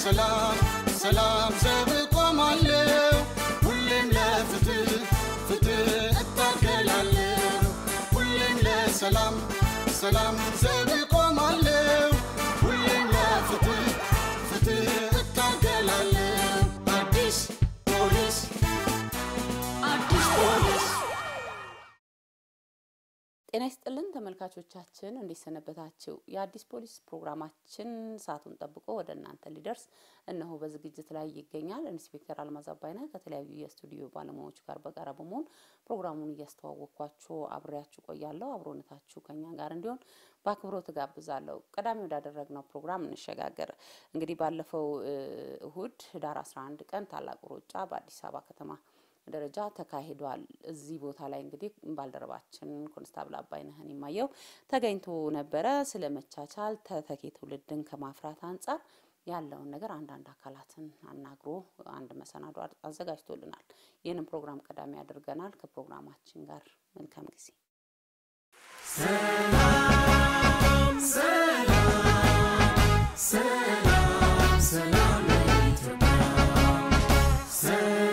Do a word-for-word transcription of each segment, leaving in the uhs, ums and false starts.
ለሰላም ሰላም ዘብ ቆማለሁ ሁሌም ለፍትህ ፍትህ እታገላለሁ ሁሌም ለሰላም ሰላም ዘብ ቆማለሁ ሁሌም ለፍትህ ፍትህ እታገላለሁ አዲስ ፖሊስ አዲስ ፖሊስ ጤና ይስጥልን ተመልካቾቻችን እንዴት ሰነበታችሁ የአዲስ ፖሊስ ፕሮግራማችን ሰዓቱን ጠብቆ ወደ እናንተ ሊደርስ እነሆ በዝግጅት ላይ ይገኛል ኢንስፔክተር አልማዝ አባይነህ ከተለያዩ የስቱዲዮ ባለሙያዎች ጋር በጋራ በመሆን ፕሮግራሙን እያስተዋወቅኳችሁ አብሬያችሁ ቆያለሁ አብሮነታችሁ ከኛ ጋር እንዲሆን በአክብሮት ጋብዛለሁ ቀዳሚ ወዳደረግነው ፕሮግራም እንሸጋገር እንግዲህ ባለፈው እሁድ ህዳር አስራ አንድ ቀን ታላቁ ሩጫ በአዲስ አበባ ከተማ ደረጃ ተካሂዷል እዚህ ቦታ ላይ እንግዲህ ባልደረባችን ኮንስታብል አባይነህን ይማየው ተገኝቶ ነበር ስለመቻቻል ተተኪ ትውልድን ከማፍራት አንፃር ያለውን ነገር አንድ አንድ አካላትን አናግሮ አንድ መሰናዶ አዘጋጅቶልናል ይሄንን ፕሮግራም ቀዳሚ ያደርገናል ከፕሮግራማችን ጋር መልካም ጊዜ ሰላም ሰላም ሰላም ሰላም ለኢትዮጵያ ሰላም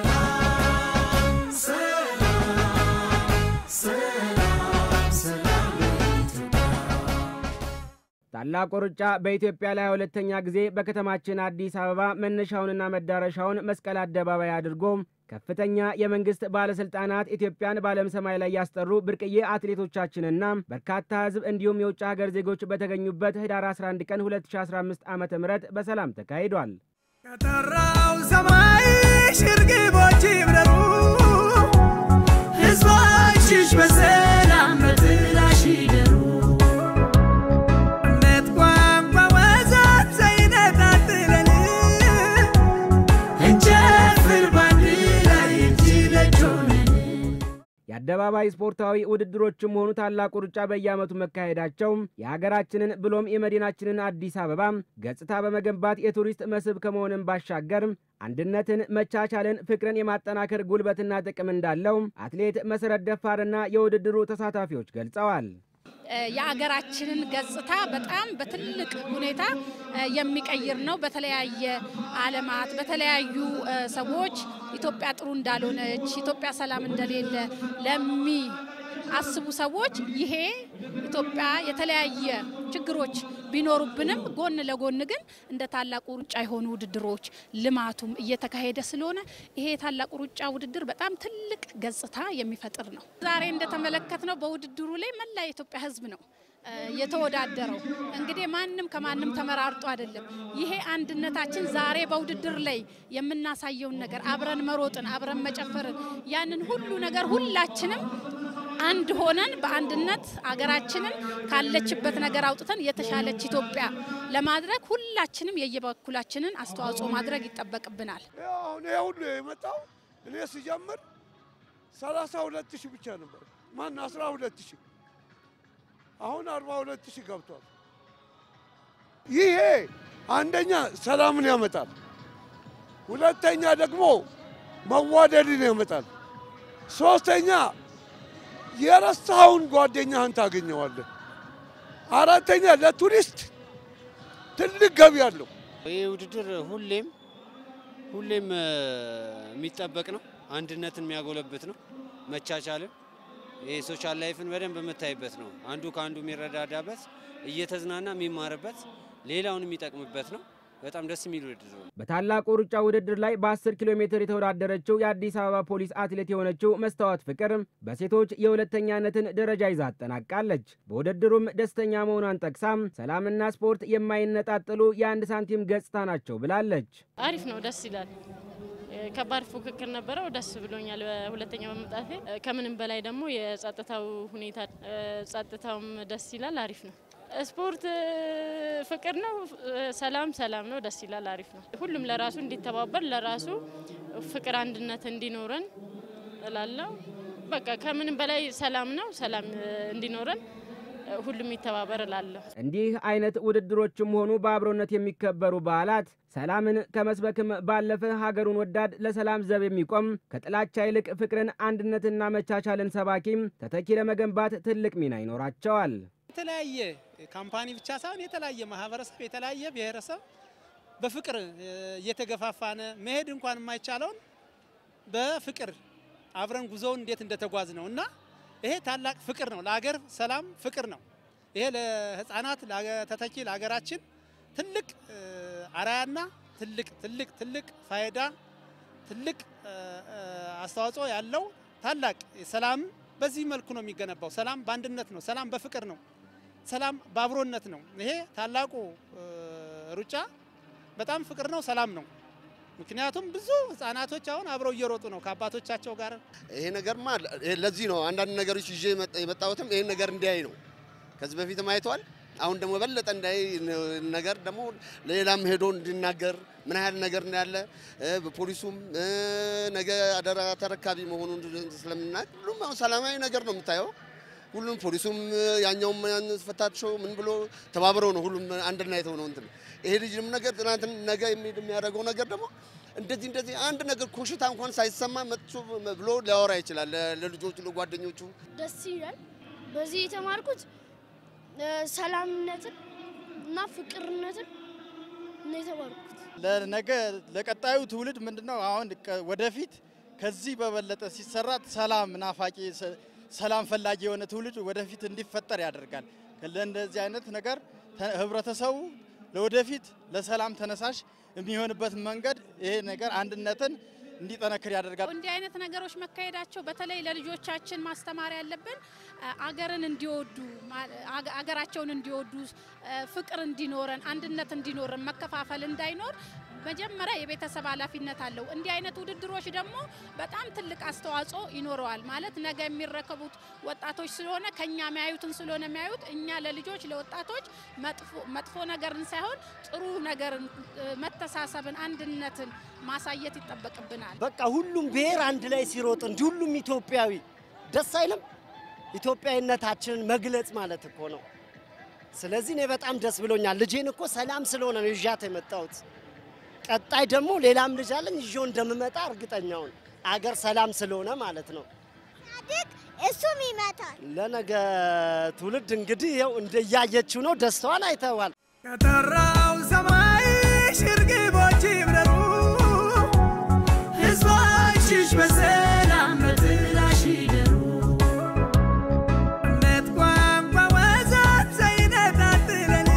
ታላቁ ሩጫ በኢትዮጵያ ላይ ሁለተኛ ጊዜ በከተማችን አዲስ አበባ መነሻውንና መዳረሻውን መስቀል አደባባይ አድርጎ ከፍተኛ የመንግስት ባለስልጣናት ኢትዮጵያን ባለም ሰማይ ላይ ያስጠሩ ብርቅዬ አትሌቶቻችንና በርካታ ህዝብ እንዲሁም የውጭ ሀገር ዜጎች በተገኙበት ህዳር አስራ አንድ ቀን ሁለት ሺህ አስራ አምስት ዓመተ ምህረት በሰላም ተካሂዷል ከተራው ሰማይ ሽርግቦች ይብረሩ ህዝቦችሽ በሰላም በትራሽ ይደሩ የአደባባይ ስፖርታዊ ውድድሮችም ሆኑ ታላቁ ሩጫ በየዓመቱ መካሄዳቸው የሀገራችንን ብሎም የመዲናችንን አዲስ አበባ ገጽታ በመገንባት የቱሪስት መስህብ ከመሆንም ባሻገር አንድነትን መቻቻልን ፍቅርን የማጠናከር ጉልበትና ጥቅም እንዳለው አትሌት መሰረት ደፋርና የውድድሩ ተሳታፊዎች ገልጸዋል የሀገራችንን ገጽታ በጣም በትልቅ ሁኔታ የሚቀይር ነው በተለያየ ዓለማት በተለያዩ ሰዎች ኢትዮጵያ ጥሩ እንዳልሆነች ኢትዮጵያ ሰላም እንደሌለ ለሚ አስቡ ሰዎች ይሄ ኢትዮጵያ የተለያየ ችግሮች ቢኖሩብንም ጎን ለጎን ግን እንደ ታላቁ ሩጫ የሆኑ ውድድሮች ልማቱም እየተካሄደ ስለሆነ ይሄ ታላቁ ሩጫ ውድድር በጣም ትልቅ ገጽታ የሚፈጥር ነው ዛሬ እንደተመለከትነው በውድድሩ ላይ መላ የኢትዮጵያ ህዝብ ነው የተወዳደረው እንግዲህ ማንንም ከማንንም ተመራርጦ አይደለም ይሄ አንድነታችን ዛሬ በውድድር ላይ የምናሳየውን ነገር አብረን መሮጥን አብረን መጨፈርን ያንን ሁሉ ነገር ሁላችንም አንድ ሆነን በአንድነት አገራችንን ካለችበት ነገር አውጥተን የተሻለች ኢትዮጵያ ለማድረግ ሁላችንም የየበኩላችንን አስተዋጽኦ ማድረግ ይተበቅብናል አሁን ሁሉ የመጣው እኔ ሲጀምር ሰላሳ ሁለት ሺህ ብቻ ነበር ማን አስራ ሁለት ሺህ አሁን አርባ ሁለት ሺህ ገብቷል ይሄ አንደኛ ሰላምን ያመጣል ሁለተኛ ደግሞ መዋደድን ያመጣል ሶስተኛ የረሳውን ጓደኛህን ታገኘዋለህ አራተኛ ለቱሪስት ትልቅ ገቢ ያለው ይሄ ውድድር ሁሌም ሁሌም የሚጠበቅ ነው አንድነትን የሚያጎለብት ነው መቻቻልን ይሄ ሶሻል ላይፍን በደንብ የምታይበት ነው አንዱ ካንዱ የሚረዳዳበት እየተዝናና የሚማርበት ሌላውን የሚጠቅምበት ነው በጣም ደስ የሚል ውድድር ነው በታላቁ ሩጫ ውድድር ላይ በ10 ኪሎ ሜትር የተወዳደረችው የአዲስ አበባ ፖሊስ አትሌት የሆነችው መስታወት ፍቅር በሴቶች የሁለተኛነትን ደረጃ ይዛ አጠናቃለች በውድድሩም ደስተኛ መሆኗን ጠቅሳም ሰላምና ስፖርት የማይነጣጠሉ የአንድ ሳንቲም ገጽታ ናቸው ብላለች አሪፍ ነው ደስ ይላል ከባድ ፉክክር ነበረው ደስ ብሎኛል በሁለተኛ በመጣቴ ከምንም በላይ ደግሞ የጸጥታው ሁኔታ ጸጥታውም ደስ ይላል አሪፍ ነው ስፖርት ፍቅር ነው ሰላም ሰላም ነው ደስ ይላል አሪፍ ነው ሁሉም ለራሱ እንዲተባበር ለራሱ ፍቅር አንድነት እንዲኖረን እላለሁ በቃ ከምንም በላይ ሰላም ነው ሰላም እንዲኖረን ሁሉም ይተባበር እላለሁ እንዲህ አይነት ውድድሮችም ሆኑ በአብሮነት የሚከበሩ በዓላት ሰላምን ከመስበክም ባለፈ ሀገሩን ወዳድ ለሰላም ዘብ የሚቆም ከጥላቻ ይልቅ ፍቅርን አንድነትና መቻቻልን ሰባኪም ተተኪ ለመገንባት ትልቅ ሚና ይኖራቸዋል የተለያየ ካምፓኒ ብቻ ሳይሆን የተለያየ ማህበረሰብ የተለያየ ብሔረሰብ በፍቅር እየተገፋፋነ መሄድ እንኳን የማይቻለውን በፍቅር አብረን ጉዞውን እንዴት እንደተጓዝ ነውና ይሄ ታላቅ ፍቅር ነው። ለሀገር ሰላም ፍቅር ነው። ይሄ ለህፃናት ለተተኪ ለሀገራችን ትልቅ አራያና ትልቅ ትልቅ ትልቅ ፋይዳ ትልቅ አስተዋጽኦ ያለው ታላቅ ሰላም በዚህ መልኩ ነው የሚገነባው። ሰላም በአንድነት ነው። ሰላም በፍቅር ነው። ሰላም በአብሮነት ነው። ይሄ ታላቁ ሩጫ በጣም ፍቅር ነው፣ ሰላም ነው። ምክንያቱም ብዙ ህፃናቶች አሁን አብረው እየሮጡ ነው ከአባቶቻቸው ጋር። ይሄ ነገርማ ለዚህ ነው አንዳንድ ነገሮች ይዤ የመጣሁትም ይሄን ነገር እንዲያይ ነው። ከዚህ በፊትም አይቷል። አሁን ደግሞ በለጠ እንዳይ ነገር ደግሞ ለሌላም ሄዶ እንዲናገር ምን ያህል ነገር ነው ያለ ፖሊሱም ነገ አደራ ተረካቢ መሆኑን ስለምናቅ ሁሉም አሁን ሰላማዊ ነገር ነው የምታየው። ሁሉም ፖሊሱም ያኛውም ፈታቸው ምን ብሎ ተባብረው ነው ሁሉም አንድ ላይ ተሆነው እንትን ይሄ ልጅም ነገር ትናንት ነገ የሚያደርገው ነገር ደግሞ እንደዚህ እንደዚህ አንድ ነገር ኮሽታ እንኳን ሳይሰማ መጥቶ ብሎ ሊያወራ ይችላል ለልጆቹ ለጓደኞቹ። ደስ ይላል። በዚህ የተማርኩት ሰላምነትን እና ፍቅርነትን ነው የተማርኩት። ለነገ ለቀጣዩ ትውልድ ምንድነው አሁን ወደፊት ከዚህ በበለጠ ሲሰራ ሰላም ናፋቂ ሰላም ፈላጊ የሆነ ትውልድ ወደፊት እንዲፈጠር ያደርጋል። ለእንደዚህ አይነት ነገር ህብረተሰቡ ለወደፊት ለሰላም ተነሳሽ የሚሆንበት መንገድ ይሄ ነገር አንድነትን እንዲጠነክር ያደርጋል። እንዲህ አይነት ነገሮች መካሄዳቸው በተለይ ለልጆቻችን ማስተማር ያለብን አገርን እንዲወዱ አገራቸውን እንዲወዱ ፍቅር እንዲኖረን አንድነት እንዲኖረን መከፋፈል እንዳይኖር መጀመሪያ የቤተሰብ ኃላፊነት አለው። እንዲህ አይነት ውድድሮች ደግሞ በጣም ትልቅ አስተዋጽኦ ይኖረዋል። ማለት ነገ የሚረከቡት ወጣቶች ስለሆነ ከኛ የሚያዩትን ስለሆነ የሚያዩት እኛ ለልጆች ለወጣቶች መጥፎ መጥፎ ነገርን ሳይሆን ጥሩ ነገርን መተሳሰብን አንድነትን ማሳየት ይጠበቅብናል። በቃ ሁሉም ብሔር አንድ ላይ ሲሮጥ እንዲ ሁሉም ኢትዮጵያዊ ደስ አይልም? ኢትዮጵያዊነታችንን መግለጽ ማለት እኮ ነው። ስለዚህ እኔ በጣም ደስ ብሎኛል። ልጄን እኮ ሰላም ስለሆነ ነው ይዣት የመጣሁት። ቀጣይ ደግሞ ሌላም ልጅ አለኝ ይዤው እንደምመጣ እርግጠኛውን አገር ሰላም ስለሆነ ማለት ነው። አድቅ እሱም ይመታል። ለነገ ትውልድ እንግዲህ ያው እንደያየችው ነው። ደስታዋን አይተዋል። ከጠራው ሰማይ ሽርግቦች ይብረሩ ህዝቦችሽ በሰላም በጥላሽ ይደሩ እምነት ቋንቋ ወዘት ሳይነጣጥለን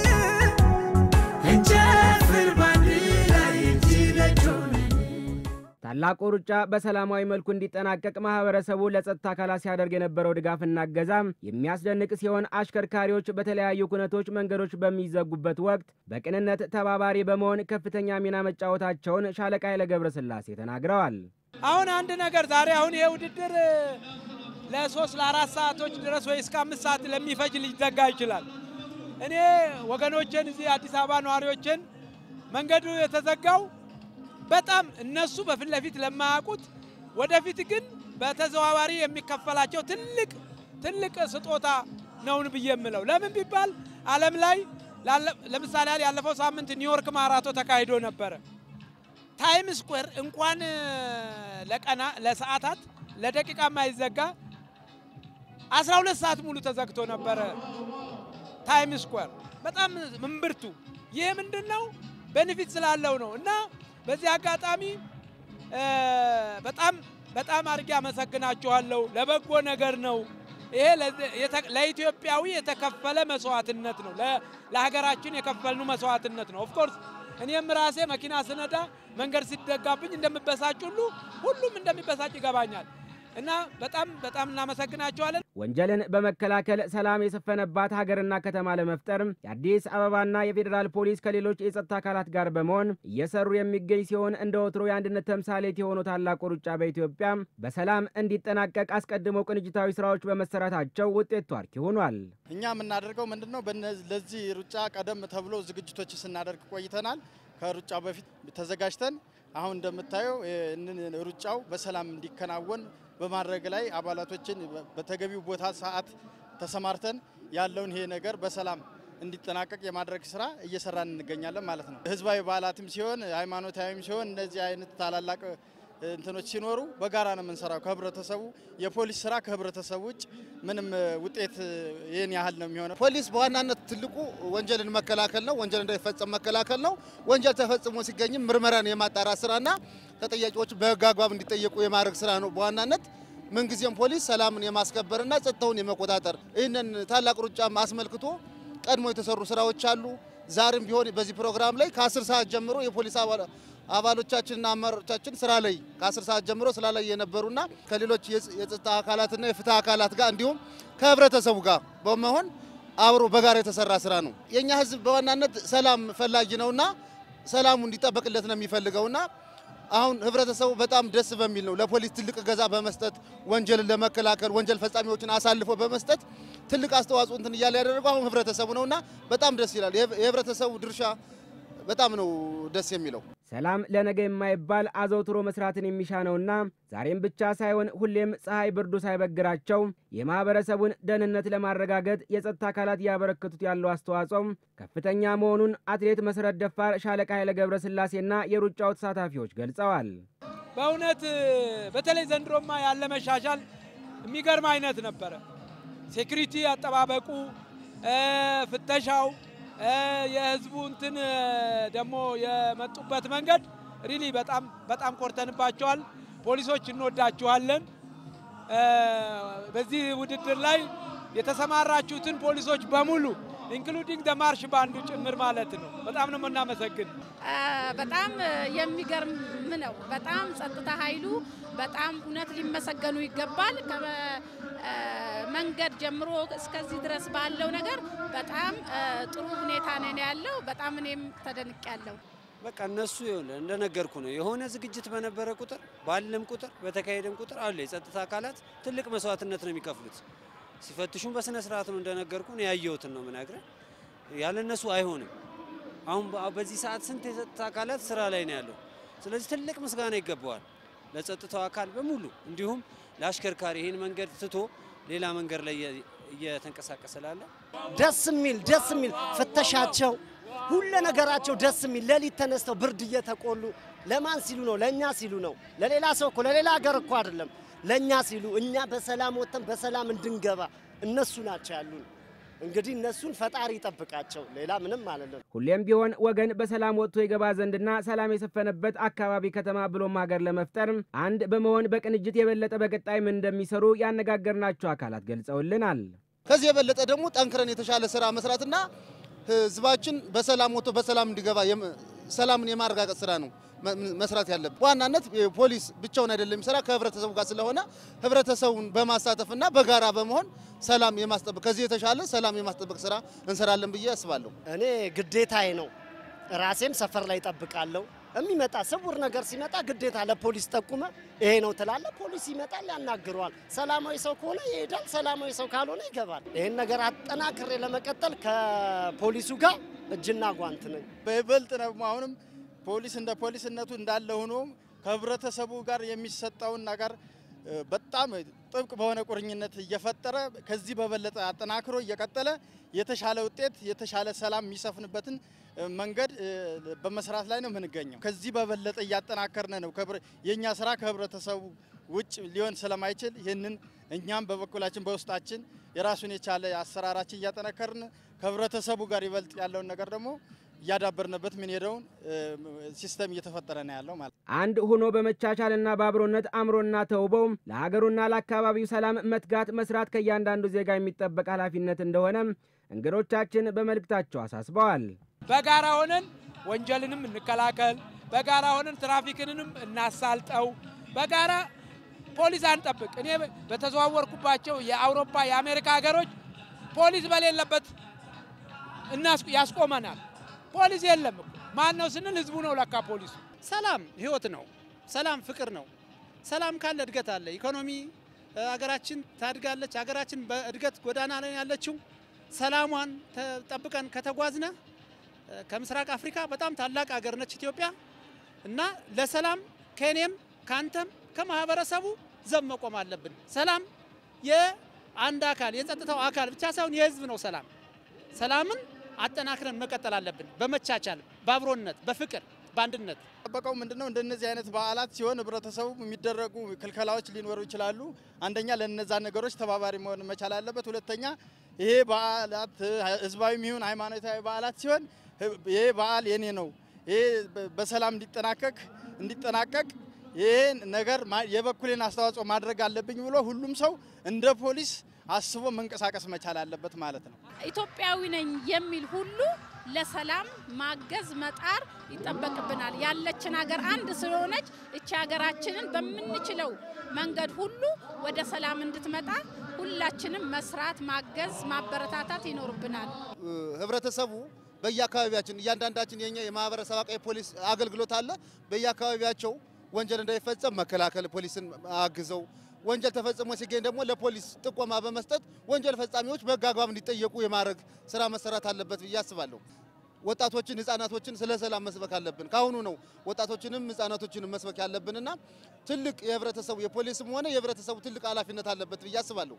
እንጨፍር ባንድ ላይ እጅ ለእጅ ሆነን። ታላቁ ሩጫ በሰላማዊ መልኩ እንዲጠናቀቅ ማህበረሰቡ ለጸጥታ አካላት ሲያደርግ የነበረው ድጋፍና እገዛ የሚያስደንቅ ሲሆን አሽከርካሪዎች በተለያዩ ኩነቶች መንገዶች በሚዘጉበት ወቅት በቅንነት ተባባሪ በመሆን ከፍተኛ ሚና መጫወታቸውን ሻለቃ ኃይለ ገብረስላሴ ተናግረዋል። አሁን አንድ ነገር ዛሬ አሁን ይሄ ውድድር ለሶስት ለአራት ሰዓቶች ድረስ ወይ እስከ አምስት ሰዓት ለሚፈጅ ሊዘጋ ይችላል። እኔ ወገኖችን እዚህ አዲስ አበባ ነዋሪዎችን መንገዱ የተዘጋው በጣም እነሱ በፊት ለፊት ለማያውቁት ወደፊት ግን በተዘዋዋሪ የሚከፈላቸው ትልቅ ትልቅ ስጦታ ነውን ብዬ የምለው ለምን ቢባል ዓለም ላይ ለምሳሌ ያለፈው ሳምንት ኒውዮርክ ማራቶ ተካሂዶ ነበር። ታይም ስኩዌር እንኳን ለቀና ለሰዓታት ለደቂቃ ማይዘጋ አስራ ሁለት ሰዓት ሙሉ ተዘግቶ ነበር ታይም ስኩዌር። በጣም ምንብርቱ ይሄ ምንድነው ቤኔፊት ስላለው ነው። እና በዚህ አጋጣሚ በጣም በጣም አርጋ አመሰግናችኋለሁ። ለበጎ ነገር ነው። ይሄ ለኢትዮጵያዊ የተከፈለ መስዋዕትነት ነው። ለሀገራችን የከፈልኑ መስዋዕትነት ነው። ኦፍ ኮርስ እኔም ራሴ መኪና ስነዳ መንገድ ሲደጋብኝ እንደምበሳጭ ሁሉ ሁሉም እንደሚበሳጭ ይገባኛል። እና በጣም በጣም እናመሰግናችኋለን። ወንጀልን በመከላከል ሰላም የሰፈነባት ሀገርና ከተማ ለመፍጠር የአዲስ አበባና የፌዴራል ፖሊስ ከሌሎች የጸጥታ አካላት ጋር በመሆን እየሰሩ የሚገኝ ሲሆን እንደ ወትሮ የአንድነት ተምሳሌት የሆነው ታላቁ ሩጫ በኢትዮጵያ በሰላም እንዲጠናቀቅ አስቀድሞ ቅንጅታዊ ስራዎች በመሰራታቸው ውጤቱ አርኪ ሆኗል። እኛ የምናደርገው ምንድነው ለዚህ ሩጫ ቀደም ተብሎ ዝግጅቶች ስናደርግ ቆይተናል። ከሩጫው በፊት ተዘጋጅተን አሁን እንደምታየው ሩጫው በሰላም እንዲከናወን በማድረግ ላይ አባላቶችን በተገቢው ቦታ ሰዓት ተሰማርተን ያለውን ይሄ ነገር በሰላም እንዲጠናቀቅ የማድረግ ስራ እየሰራን እንገኛለን ማለት ነው። ህዝባዊ በዓላትም ሲሆን ሃይማኖታዊም ሲሆን እነዚህ አይነት ታላላቅ እንትኖች ሲኖሩ በጋራ ነው የምንሰራው ከህብረተሰቡ የፖሊስ ስራ ከህብረተሰቡ ውጭ ምንም ውጤት ይሄን ያህል ነው የሚሆነው። ፖሊስ በዋናነት ትልቁ ወንጀልን መከላከል ነው፣ ወንጀል እንዳይፈጸም መከላከል ነው። ወንጀል ተፈጽሞ ሲገኝም ምርመራን የማጣራት ስራና ተጠያቂዎች በህግ አግባብ እንዲጠየቁ የማድረግ ስራ ነው በዋናነት። ምንጊዜም ፖሊስ ሰላምን የማስከበርና ጸጥታውን የመቆጣጠር ይህንን ታላቅ ሩጫ አስመልክቶ ቀድሞ የተሰሩ ስራዎች አሉ። ዛሬም ቢሆን በዚህ ፕሮግራም ላይ ከአስር ሰዓት ጀምሮ የፖሊስ አባሎቻችንና አመራሮቻችን ስራ ላይ ከአስር ሰዓት ጀምሮ ስራ ላይ የነበሩና ከሌሎች የጸጥታ አካላትና የፍትህ አካላት ጋር እንዲሁም ከህብረተሰቡ ጋር በመሆን አብሮ በጋራ የተሰራ ስራ ነው። የኛ ህዝብ በዋናነት ሰላም ፈላጊ ነውና ሰላሙ እንዲጠበቅለት ነው የሚፈልገውና አሁን ህብረተሰቡ በጣም ደስ በሚል ነው ለፖሊስ ትልቅ ገዛ በመስጠት ወንጀልን ለመከላከል ወንጀል ፈጻሚዎችን አሳልፎ በመስጠት ትልቅ አስተዋጽኦ እንትን እያለ ያደረገው አሁን ህብረተሰቡ ነውና በጣም ደስ ይላል። የህብረተሰቡ ድርሻ በጣም ነው ደስ የሚለው። ሰላም ለነገ የማይባል አዘውትሮ መስራትን የሚሻ ነውና ዛሬም ብቻ ሳይሆን ሁሌም ፀሐይ ብርዱ ሳይበግራቸው የማህበረሰቡን ደህንነት ለማረጋገጥ የጸጥታ አካላት ያበረከቱት ያለው አስተዋጽኦ ከፍተኛ መሆኑን አትሌት መሰረት ደፋር፣ ሻለቃ ኃይለ ገብረስላሴና የሩጫው ተሳታፊዎች ገልጸዋል። በእውነት በተለይ ዘንድሮማ ያለ መሻሻል የሚገርም አይነት ነበረ። ሴኩሪቲ አጠባበቁ፣ ፍተሻው፣ የህዝቡ እንትን ደግሞ የመጡበት መንገድ ሪሊ በጣም በጣም ቆርተንባቸዋል። ፖሊሶች እንወዳችኋለን። በዚህ ውድድር ላይ የተሰማራችሁትን ፖሊሶች በሙሉ ኢንክሉዲንግ ደ ማርሽ ባንዱ ጭምር ማለት ነው በጣም ነው እናመሰግን። በጣም የሚገርም ነው። በጣም ጸጥታ ኃይሉ በጣም እውነት ሊመሰገኑ ይገባል። መንገድ ጀምሮ እስከዚህ ድረስ ባለው ነገር በጣም ጥሩ ሁኔታ ነው ያለው። በጣም እኔም ተደንቄያለሁ። በቃ እነሱ ይሆነ እንደነገርኩ ነው የሆነ ዝግጅት በነበረ ቁጥር ባለም ቁጥር በተካሄደም ቁጥር አለ የጸጥታ አካላት ትልቅ መስዋዕትነት ነው የሚከፍሉት። ሲፈትሹም በስነ ስርዓት ነው እንደነገርኩ ነው ያየሁትን ነው ምናግረ ያለ እነሱ አይሆንም። አሁን በዚህ ሰዓት ስንት የጸጥታ አካላት ስራ ላይ ነው ያለው። ስለዚህ ትልቅ ምስጋና ይገባዋል ለጸጥታው አካል በሙሉ እንዲሁም ለአሽከርካሪ ይሄን መንገድ ትቶ ሌላ መንገድ ላይ እየተንቀሳቀሰ ላለ ደስ የሚል ደስ የሚል ፍተሻቸው ሁሉ ነገራቸው ደስ የሚል ሌሊት ተነስተው ብርድ እየተቆሉ ለማን ሲሉ ነው? ለኛ ሲሉ ነው። ለሌላ ሰው እኮ ለሌላ ሀገር እኮ አይደለም። ለኛ ሲሉ እኛ በሰላም ወጥተን በሰላም እንድንገባ እነሱ ናቸው ያሉን። እንግዲህ እነሱን ፈጣሪ ይጠብቃቸው። ሌላ ምንም ማለት ነው። ሁሌም ቢሆን ወገን በሰላም ወጥቶ ይገባ ዘንድና ሰላም የሰፈነበት አካባቢ ከተማ ብሎም ሀገር ለመፍጠር አንድ በመሆን በቅንጅት የበለጠ በቀጣይ ምን እንደሚሰሩ ያነጋገርናቸው አካላት ገልጸውልናል። ከዚህ የበለጠ ደግሞ ጠንክረን የተሻለ ስራ መስራትና ህዝባችን በሰላም ወጥቶ በሰላም እንዲገባ ሰላምን የማረጋገጥ ስራ ነው መስራት ያለበት። ዋናነት ፖሊስ ብቻውን አይደለም የሚሰራ ከህብረተሰቡ ጋር ስለሆነ ህብረተሰቡን በማሳተፍና በጋራ በመሆን ሰላም የማስጠበቅ ከዚህ የተሻለ ሰላም የማስጠበቅ ስራ እንሰራለን ብዬ አስባለሁ። እኔ ግዴታዬ ነው። ራሴም ሰፈር ላይ ጠብቃለሁ። የሚመጣ ስውር ነገር ሲመጣ ግዴታ ለፖሊስ ጠቁመ ይሄ ነው ትላለ። ፖሊስ ይመጣል ያናግረዋል። ሰላማዊ ሰው ከሆነ ይሄዳል፣ ሰላማዊ ሰው ካልሆነ ይገባል። ይሄን ነገር አጠናክሬ ለመቀጠል ከፖሊሱ ጋር እጅና ጓንት ነኝ። በይበልጥ ነው አሁንም ፖሊስ እንደ ፖሊስነቱ እንዳለ ሆኖ ከህብረተሰቡ ጋር የሚሰጣውን ነገር በጣም ጥብቅ በሆነ ቁርኝነት እየፈጠረ ከዚህ በበለጠ አጠናክሮ እየቀጠለ የተሻለ ውጤት የተሻለ ሰላም የሚሰፍንበትን መንገድ በመስራት ላይ ነው የምንገኘው። ከዚህ በበለጠ እያጠናከርን ነው። የኛ ስራ ከህብረተሰቡ ውጭ ሊሆን ስለማይችል ይህንን እኛም በበኩላችን በውስጣችን የራሱን የቻለ አሰራራችን እያጠናከርን ከህብረተሰቡ ጋር ይበልጥ ያለውን ነገር ደግሞ ያዳበርነበት ምን ሄደውን ሲስተም እየተፈጠረ ነው ያለው ማለት አንድ ሆኖ በመቻቻልና በአብሮነት አምሮና ተውበው ለሀገሩና ለአካባቢው ሰላም መትጋት መስራት ከእያንዳንዱ ዜጋ የሚጠበቅ ኃላፊነት እንደሆነ እንግዶቻችን በመልእክታቸው አሳስበዋል። በጋራ ሆነን ወንጀልንም እንከላከል፣ በጋራ ሆነን ትራፊክንም እናሳልጠው፣ በጋራ ፖሊስ አንጠብቅ። እኔ በተዘዋወርኩባቸው የአውሮፓ የአሜሪካ ሀገሮች ፖሊስ በሌለበት እናስ ያስቆመናል። ፖሊስ የለም። ማን ነው ስንል ህዝቡ ነው ለካ ፖሊሱ። ሰላም ህይወት ነው። ሰላም ፍቅር ነው። ሰላም ካለ እድገት አለ። ኢኮኖሚ ሀገራችን ታድጋለች። ሀገራችን በእድገት ጎዳና ላይ ያለችው ሰላሟን ተጠብቀን ከተጓዝነ ከምስራቅ አፍሪካ በጣም ታላቅ ሀገር ነች ኢትዮጵያ እና ለሰላም ከኔም ካንተም ከማህበረሰቡ ዘብ መቆም አለብን። ሰላም የአንድ አካል የጸጥታው አካል ብቻ ሳይሆን የህዝብ ነው። ሰላም ሰላምን አጠናክረን መቀጠል አለብን። በመቻቻል፣ በአብሮነት፣ በፍቅር በአንድነት ተጠበቀው ምንድነው እንደነዚህ አይነት በዓላት ሲሆን ህብረተሰቡ የሚደረጉ ክልከላዎች ሊኖሩ ይችላሉ። አንደኛ ለነዛ ነገሮች ተባባሪ መሆን መቻል አለበት። ሁለተኛ ይሄ በዓላት ህዝባዊም ይሁን ሃይማኖታዊ በዓላት ሲሆን ይሄ በዓል የኔ ነው ይሄ በሰላም እንዲጠናቀቅ እንዲጠናቀቅ ይሄን ነገር የበኩሌን አስተዋጽኦ ማድረግ አለብኝ ብሎ ሁሉም ሰው እንደ ፖሊስ አስቦ መንቀሳቀስ መቻል አለበት ማለት ነው። ኢትዮጵያዊ ነኝ የሚል ሁሉ ለሰላም ማገዝ መጣር ይጠበቅብናል። ያለችን ሀገር አንድ ስለሆነች እቺ ሀገራችንን በመንችለው መንገድ ሁሉ ወደ ሰላም እንድትመጣ ሁላችንም መስራት ማገዝ ማበረታታት ይኖርብናል። ህብረተሰቡ በየአካባቢያችን እያንዳንዳችን የኛ የማህበረሰብ አቀፍ ፖሊስ አገልግሎት አለ። በየአካባቢያቸው ወንጀል እንዳይፈጸም መከላከል ፖሊስን አግዘው ወንጀል ተፈጽሞ ሲገኝ ደግሞ ለፖሊስ ጥቆማ በመስጠት ወንጀል ፈጻሚዎች በሕግ አግባብ እንዲጠየቁ የማድረግ ስራ መሰራት አለበት ብዬ አስባለሁ። ወጣቶችን ህፃናቶችን ስለ ሰላም መስበክ አለብን። ካሁኑ ነው ወጣቶችንም ህፃናቶችንም መስበክ ያለብንና ትልቅ የህብረተሰቡ የፖሊስም ሆነ የህብረተሰቡ ትልቅ ኃላፊነት አለበት ብዬ አስባለሁ።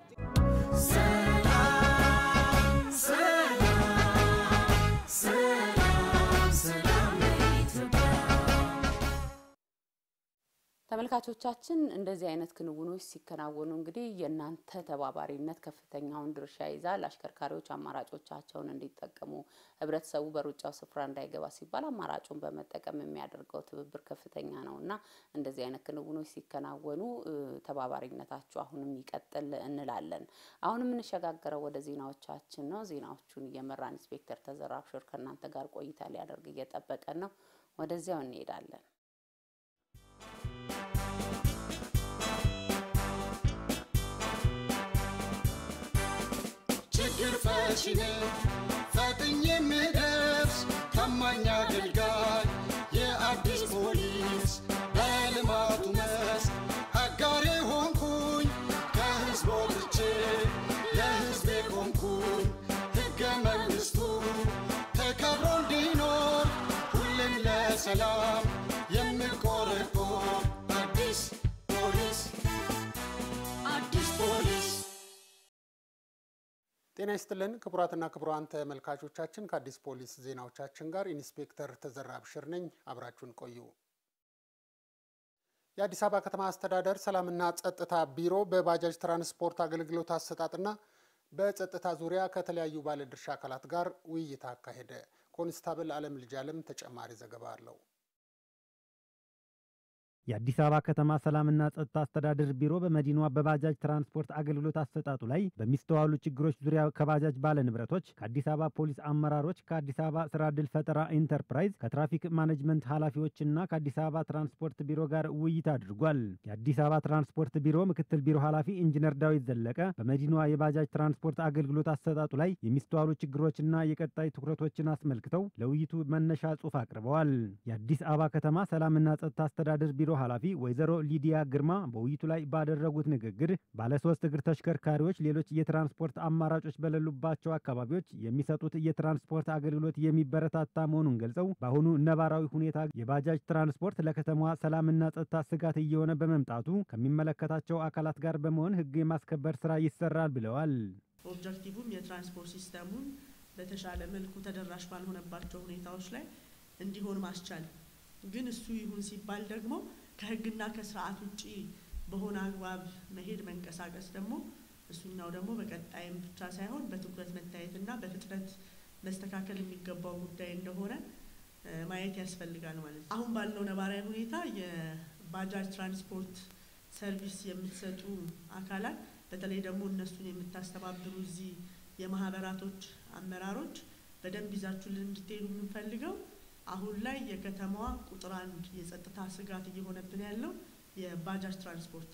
ተመልካቾቻችን እንደዚህ አይነት ክንውኖች ሲከናወኑ እንግዲህ የናንተ ተባባሪነት ከፍተኛውን ድርሻ ይዛል። አሽከርካሪዎች አማራጮቻቸውን እንዲጠቀሙ ህብረተሰቡ በሩጫው ስፍራ እንዳይገባ ሲባል አማራጩን በመጠቀም የሚያደርገው ትብብር ከፍተኛ ነውና እንደዚህ አይነት ክንውኖች ሲከናወኑ ተባባሪነታችሁ አሁንም ይቀጥል እንላለን። አሁንም እንሸጋገረው ወደ ዜናዎቻችን ነው። ዜናዎቹን እየመራን ኢንስፔክተር ተዘራ አብሽር ከናንተ ጋር ቆይታ ሊያደርግ እየጠበቀን ነው። ወደዚያው እንሄዳለን። ችግር ፈቺ ነኝ ፈጥኜ የምደርስ ታማኝ አገልጋይ የአዲስ ፖሊስ በልማቱ መስክ አጋሬ ሆንኩኝ ከህዝብ ወጥቼ ለህዝቤ ቆምኩኝ ሕገ መንግሥቱ ተከብሮ እንዲኖር ሁሌም ለሰላም የምቆረቆር አዲስ ፖሊስ አዲስ ፖሊስ። ጤና ይስጥልን ክቡራትና ክቡራን ተመልካቾቻችን ከአዲስ ፖሊስ ዜናዎቻችን ጋር ኢንስፔክተር ተዘራ አብሽር ነኝ። አብራችሁን ቆዩ። የአዲስ አበባ ከተማ አስተዳደር ሰላምና ጸጥታ ቢሮ በባጃጅ ትራንስፖርት አገልግሎት አሰጣጥና በጸጥታ ዙሪያ ከተለያዩ ባለድርሻ አካላት ጋር ውይይት አካሄደ። ኮንስታብል አለም ልጅ አለም ተጨማሪ ዘገባ አለው። የአዲስ አበባ ከተማ ሰላምና ጸጥታ አስተዳደር ቢሮ በመዲናዋ በባጃጅ ትራንስፖርት አገልግሎት አሰጣጡ ላይ በሚስተዋሉ ችግሮች ዙሪያ ከባጃጅ ባለ ንብረቶች፣ ከአዲስ አበባ ፖሊስ አመራሮች፣ ከአዲስ አበባ ስራ ዕድል ፈጠራ ኢንተርፕራይዝ፣ ከትራፊክ ማኔጅመንት ኃላፊዎችና ከአዲስ አበባ ትራንስፖርት ቢሮ ጋር ውይይት አድርጓል። የአዲስ አበባ ትራንስፖርት ቢሮ ምክትል ቢሮ ኃላፊ ኢንጂነር ዳዊት ዘለቀ በመዲናዋ የባጃጅ ትራንስፖርት አገልግሎት አሰጣጡ ላይ የሚስተዋሉ ችግሮችና የቀጣይ ትኩረቶችን አስመልክተው ለውይይቱ መነሻ ጽሑፍ አቅርበዋል። የአዲስ አበባ ከተማ ሰላምና ጸጥታ አስተዳደር ቢሮ ኃላፊ ወይዘሮ ሊዲያ ግርማ በውይይቱ ላይ ባደረጉት ንግግር ባለ ሶስት እግር ተሽከርካሪዎች ሌሎች የትራንስፖርት አማራጮች በሌሉባቸው አካባቢዎች የሚሰጡት የትራንስፖርት አገልግሎት የሚበረታታ መሆኑን ገልጸው በአሁኑ ነባራዊ ሁኔታ የባጃጅ ትራንስፖርት ለከተማዋ ሰላምና ጸጥታ ስጋት እየሆነ በመምጣቱ ከሚመለከታቸው አካላት ጋር በመሆን ሕግ የማስከበር ስራ ይሰራል ብለዋል። ኦብጀክቲቭም የትራንስፖርት ሲስተሙን በተሻለ መልኩ ተደራሽ ባልሆነባቸው ሁኔታዎች ላይ እንዲሆን ማስቻል ግን እሱ ይሁን ሲባል ደግሞ ከህግና ከስርዓት ውጪ በሆነ አግባብ መሄድ መንቀሳቀስ ደግሞ እሱኛው ደግሞ በቀጣይም ብቻ ሳይሆን በትኩረት መታየትና በፍጥነት መስተካከል የሚገባው ጉዳይ እንደሆነ ማየት ያስፈልጋል ማለት ነው። አሁን ባለው ነባራዊ ሁኔታ የባጃጅ ትራንስፖርት ሰርቪስ የምትሰጡ አካላት በተለይ ደግሞ እነሱን የምታስተባብሩ እዚህ የማህበራቶች አመራሮች በደንብ ይዛችሁልን እንድትሄዱ የምንፈልገው አሁን ላይ የከተማዋ ቁጥር አንድ የጸጥታ ስጋት እየሆነብን ያለው የባጃጅ ትራንስፖርት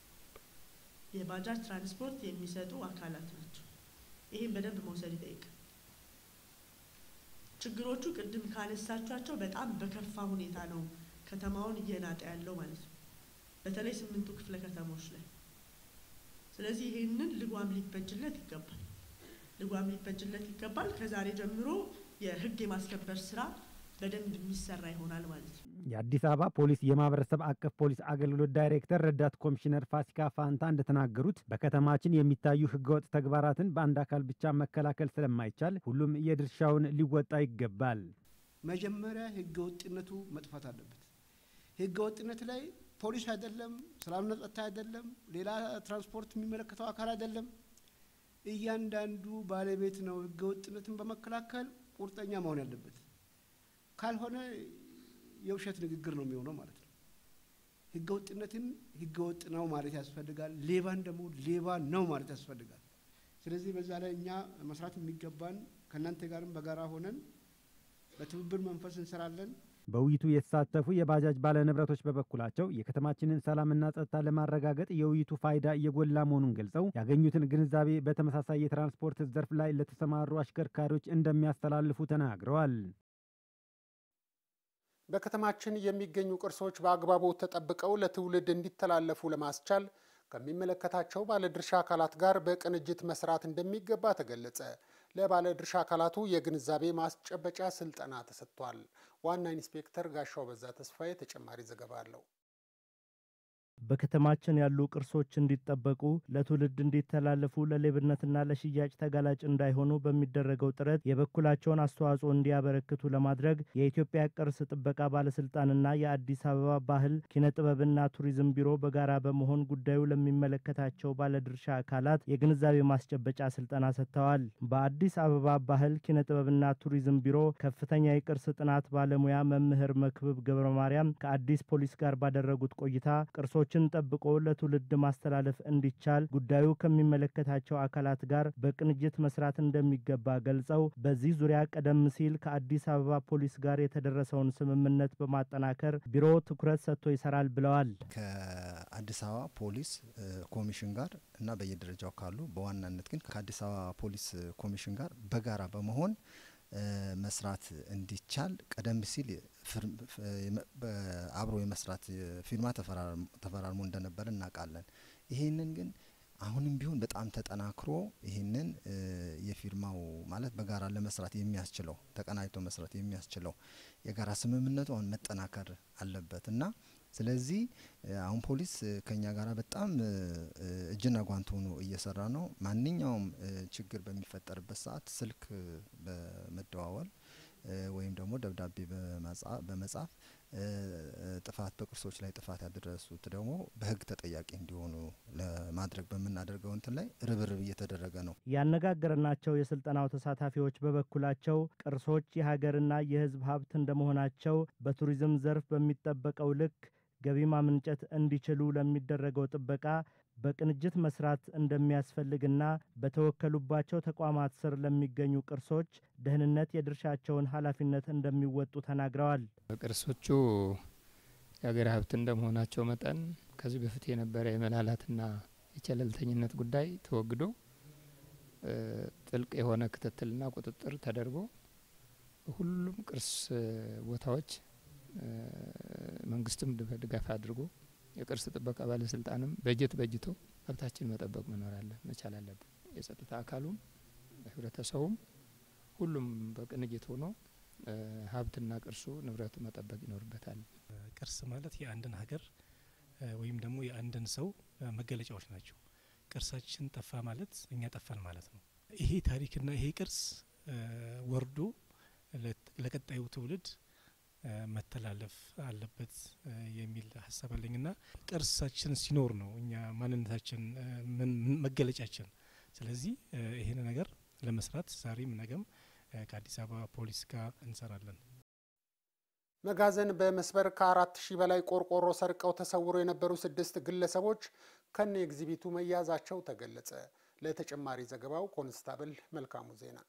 የባጃጅ ትራንስፖርት የሚሰጡ አካላት ናቸው። ይሄን በደንብ መውሰድ ይጠይቃል። ችግሮቹ ቅድም ካነሳቻቸው በጣም በከፋ ሁኔታ ነው ከተማውን እየናጠ ያለው ማለት ነው፣ በተለይ ስምንቱ ክፍለ ከተሞች ላይ። ስለዚህ ይሄንን ልጓም ሊበጅለት ይገባል ልጓም ሊበጅለት ይገባል። ከዛሬ ጀምሮ የህግ የማስከበር ስራ በደንብ የሚሰራ ይሆናል ማለት ነው። የአዲስ አበባ ፖሊስ የማህበረሰብ አቀፍ ፖሊስ አገልግሎት ዳይሬክተር ረዳት ኮሚሽነር ፋሲካ ፋንታ እንደተናገሩት በከተማችን የሚታዩ ህገወጥ ተግባራትን በአንድ አካል ብቻ መከላከል ስለማይቻል ሁሉም የድርሻውን ሊወጣ ይገባል። መጀመሪያ ህገ ወጥነቱ መጥፋት አለበት። ህገ ወጥነት ላይ ፖሊስ አይደለም፣ ሰላምና ጸጥታ አይደለም፣ ሌላ ትራንስፖርት የሚመለከተው አካል አይደለም፣ እያንዳንዱ ባለቤት ነው ህገ ወጥነትን በመከላከል ቁርጠኛ መሆን ያለበት። ካልሆነ የውሸት ንግግር ነው የሚሆነው ማለት ነው። ህገ ወጥነትን ህገ ወጥ ነው ማለት ያስፈልጋል፣ ሌባን ደግሞ ሌባ ነው ማለት ያስፈልጋል። ስለዚህ በዛ ላይ እኛ መስራት የሚገባን ከናንተ ጋርም በጋራ ሆነን በትብብር መንፈስ እንሰራለን። በውይይቱ የተሳተፉ የባጃጅ ባለንብረቶች በበኩላቸው የከተማችንን ሰላምና ጸጥታ ለማረጋገጥ የውይይቱ ፋይዳ እየጎላ መሆኑን ገልጸው ያገኙትን ግንዛቤ በተመሳሳይ የትራንስፖርት ዘርፍ ላይ ለተሰማሩ አሽከርካሪዎች እንደሚያስተላልፉ ተናግረዋል። በከተማችን የሚገኙ ቅርሶች በአግባቡ ተጠብቀው ለትውልድ እንዲተላለፉ ለማስቻል ከሚመለከታቸው ባለድርሻ አካላት ጋር በቅንጅት መስራት እንደሚገባ ተገለጸ። ለባለድርሻ አካላቱ የግንዛቤ ማስጨበጫ ስልጠና ተሰጥቷል። ዋና ኢንስፔክተር ጋሻው በዛ ተስፋዬ ተጨማሪ ዘገባ አለው። በከተማችን ያሉ ቅርሶች እንዲጠበቁ ለትውልድ እንዲተላለፉ ለሌብነትና ለሽያጭ ተጋላጭ እንዳይሆኑ በሚደረገው ጥረት የበኩላቸውን አስተዋጽኦ እንዲያበረክቱ ለማድረግ የኢትዮጵያ ቅርስ ጥበቃ ባለስልጣንና የአዲስ አበባ ባህል ኪነጥበብና ቱሪዝም ቢሮ በጋራ በመሆን ጉዳዩ ለሚመለከታቸው ባለድርሻ አካላት የግንዛቤ ማስጨበጫ ስልጠና ሰጥተዋል። በአዲስ አበባ ባህል ኪነጥበብና ቱሪዝም ቢሮ ከፍተኛ የቅርስ ጥናት ባለሙያ መምህር መክብብ ገብረማርያም ከአዲስ ፖሊስ ጋር ባደረጉት ቆይታ ቅርሶች ችን ጠብቆ ለትውልድ ማስተላለፍ እንዲቻል ጉዳዩ ከሚመለከታቸው አካላት ጋር በቅንጅት መስራት እንደሚገባ ገልጸው በዚህ ዙሪያ ቀደም ሲል ከአዲስ አበባ ፖሊስ ጋር የተደረሰውን ስምምነት በማጠናከር ቢሮ ትኩረት ሰጥቶ ይሰራል ብለዋል። ከአዲስ አበባ ፖሊስ ኮሚሽን ጋር እና በየደረጃው ካሉ በዋናነት ግን ከአዲስ አበባ ፖሊስ ኮሚሽን ጋር በጋራ በመሆን መስራት እንዲቻል ቀደም ሲል አብሮ የመስራት ፊርማ ተፈራርሞ እንደነበር እናውቃለን። ይሄንን ግን አሁንም ቢሆን በጣም ተጠናክሮ ይሄንን የፊርማው ማለት በጋራ ለመስራት የሚያስችለው ተቀናይቶ መስራት የሚያስችለው የጋራ ስምምነቱ አሁን መጠናከር አለበትና ስለዚህ አሁን ፖሊስ ከኛ ጋራ በጣም እጅና ጓንት ሆኖ እየሰራ ነው። ማንኛውም ችግር በሚፈጠርበት ሰዓት ስልክ በመደዋወል ወይም ደግሞ ደብዳቤ በመጻፍ ጥፋት በቅርሶች ላይ ጥፋት ያደረሱት ደግሞ በህግ ተጠያቂ እንዲሆኑ ለማድረግ በመናደርገው እንትን ላይ ርብርብ እየተደረገ ነው። ያነጋገርናቸው የስልጠናው ተሳታፊዎች በበኩላቸው ቅርሶች የሀገርና የህዝብ ሀብት እንደመሆናቸው በቱሪዝም ዘርፍ በሚጠበቀው ልክ ገቢ ማምንጨት እንዲችሉ ለሚደረገው ጥበቃ በቅንጅት መስራት እንደሚያስፈልግና በተወከሉባቸው ተቋማት ስር ለሚገኙ ቅርሶች ደህንነት የድርሻቸውን ኃላፊነት እንደሚወጡ ተናግረዋል። ቅርሶቹ የሀገር ሀብት እንደመሆናቸው መጠን ከዚህ በፊት የነበረ የመላላትና የቸለልተኝነት ጉዳይ ተወግዶ ጥልቅ የሆነ ክትትልና ቁጥጥር ተደርጎ ሁሉም ቅርስ ቦታዎች መንግስትም ድጋፍ አድርጎ የቅርስ ጥበቃ ባለስልጣንም በጀት በጅቶ ሀብታችን መጠበቅ መኖር አለ መቻል አለበት። የጸጥታ አካሉም ህብረተሰቡም ሁሉም በቅንጅት ሆኖ ሀብትና ቅርሱ ንብረቱ መጠበቅ ይኖርበታል። ቅርስ ማለት የአንድን ሀገር ወይም ደግሞ የአንድን ሰው መገለጫዎች ናቸው። ቅርሳችን ጠፋ ማለት እኛ ጠፋን ማለት ነው። ይሄ ታሪክና ይሄ ቅርስ ወርዶ ለቀጣዩ ትውልድ መተላለፍ አለበት የሚል ሀሳብ አለኝና ቅርሳችን ሲኖር ነው እኛ ማንነታችን መገለጫችን። ስለዚህ ይሄን ነገር ለመስራት ዛሬም ነገም ከአዲስ አበባ ፖሊስ ጋር እንሰራለን። መጋዘን በመስበር ከአራት ሺህ በላይ ቆርቆሮ ሰርቀው ተሰውሮ የነበሩ ስድስት ግለሰቦች ከነ ኤግዚቢቱ መያዛቸው ተገለጸ። ለተጨማሪ ዘገባው ኮንስታብል መልካሙ ዜና።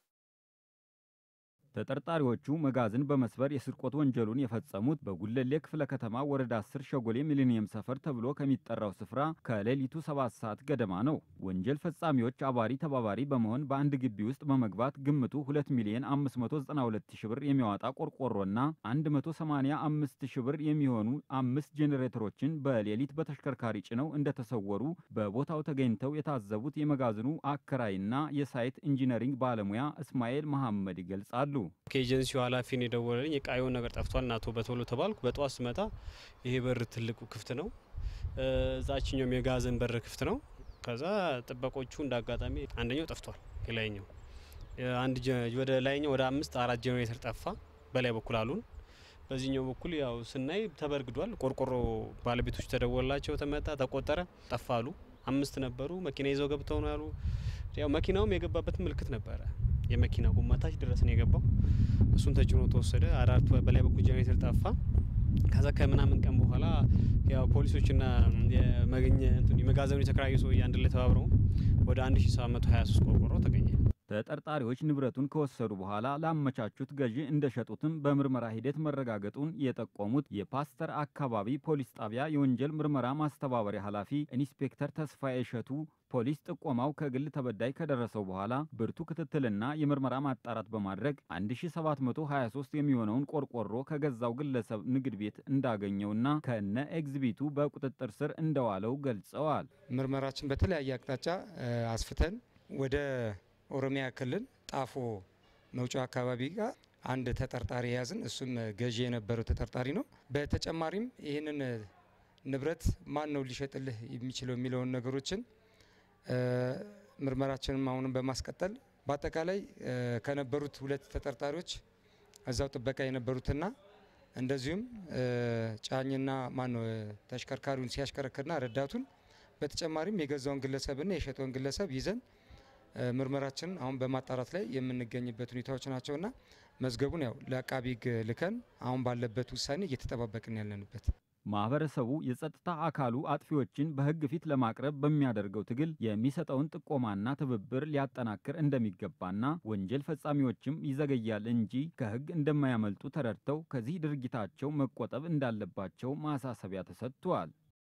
ተጠርጣሪዎቹ መጋዘን በመስበር የስርቆት ወንጀሉን የፈጸሙት በጉለሌ ክፍለ ከተማ ወረዳ አስር ሸጎሌ ሚሊኒየም ሰፈር ተብሎ ከሚጠራው ስፍራ ከሌሊቱ ሰባት ሰዓት ገደማ ነው። ወንጀል ፈጻሚዎች አባሪ ተባባሪ በመሆን በአንድ ግቢ ውስጥ በመግባት ግምቱ ሁለት ሚሊዮን አምስት መቶ ዘጠና ሁለት ሺህ ብር የሚያወጣ ቆርቆሮና መቶ ሰማንያ አምስት ሺህ ብር የሚሆኑ አምስት ጄኔሬተሮችን በሌሊት በተሽከርካሪ ጭነው እንደተሰወሩ በቦታው ተገኝተው የታዘቡት የመጋዘኑ አከራይና የሳይት ኢንጂነሪንግ ባለሙያ እስማኤል መሐመድ ይገልጻሉ። ከኤጀንሲው ኃላፊ ነው ደወለልኝ። የቃየውን ነገር ጠፍቷል እና አቶ በቶሎ ተባልኩ። በጧት ስመጣ ይሄ በር ትልቁ ክፍት ነው፣ እዛችኛው የመጋዘን በር ክፍት ነው። ከዛ ጥበቆቹ እንዳጋጣሚ አንደኛው ጠፍቷል፣ ሌላኛው አንድ ወደ ላይኛው ወደ አምስት አራት ጄኔሬተር ጠፋ። በላይ በኩል አሉን። በዚህኛው በኩል ያው ስናይ ተበርግዷል። ቆርቆሮ ባለቤቶች ተደወላቸው፣ ተመታ፣ ተቆጠረ፣ ጠፋሉ። አምስት ነበሩ። መኪና ይዘው ገብተው ነው ያሉ። ያው መኪናውም የገባበት ምልክት ነበረ። የመኪና ጎማ ታች ድረስ ነው የገባው። እሱን ተጭኖ ተወሰደ። አራቱ በላይ በኩል ጄኔሬተር ጠፋ። ከዛ ከምናምን ቀን በኋላ ያው ፖሊሶችና የመገኘ እንትን የመጋዘኑ ተከራዩ ሰው አንድ ላይ ተባብረው ወደ አንድ ሺህ ሰባት መቶ ሀያ ሶስት ቆርቆሮ ተገኘ። ተጠርጣሪዎች ንብረቱን ከወሰዱ በኋላ ላመቻቹት ገዢ እንደሸጡትም በምርመራ ሂደት መረጋገጡን የጠቆሙት የፓስተር አካባቢ ፖሊስ ጣቢያ የወንጀል ምርመራ ማስተባበሪያ ኃላፊ ኢንስፔክተር ተስፋዬ እሸቱ ፖሊስ ጥቆማው ከግል ተበዳይ ከደረሰው በኋላ ብርቱ ክትትልና የምርመራ ማጣራት በማድረግ አንድ ሺህ ሰባት መቶ ሀያ ሶስት የሚሆነውን ቆርቆሮ ከገዛው ግለሰብ ንግድ ቤት እንዳገኘውና ከነ ኤግዚቢቱ በቁጥጥር ስር እንደዋለው ገልጸዋል። ምርመራችን በተለያየ አቅጣጫ አስፍተን ወደ ኦሮሚያ ክልል ጣፎ መውጫ አካባቢ ጋር አንድ ተጠርጣሪ ያዝን። እሱም ገዢ የነበረው ተጠርጣሪ ነው። በተጨማሪም ይህንን ንብረት ማን ነው ሊሸጥልህ የሚችለው የሚለውን ነገሮችን ምርመራችንን አሁንም በማስቀጠል በአጠቃላይ ከነበሩት ሁለት ተጠርጣሪዎች እዛው ጥበቃ የነበሩትና እንደዚሁም ጫኝና ማን ነው ተሽከርካሪውን ሲያሽከረክርና ረዳቱን በተጨማሪም የገዛውን ግለሰብና የሸጠውን ግለሰብ ይዘን ምርመራችን አሁን በማጣራት ላይ የምንገኝበት ሁኔታዎች ናቸውና መዝገቡን ያው ለአቃቢ ሕግ ልከን አሁን ባለበት ውሳኔ እየተጠባበቅን ያለንበት። ማህበረሰቡ የጸጥታ አካሉ አጥፊዎችን በሕግ ፊት ለማቅረብ በሚያደርገው ትግል የሚሰጠውን ጥቆማና ትብብር ሊያጠናክር እንደሚገባና ወንጀል ፈጻሚዎችም ይዘገያል እንጂ ከሕግ እንደማያመልጡ ተረድተው ከዚህ ድርጊታቸው መቆጠብ እንዳለባቸው ማሳሰቢያ ተሰጥቷል።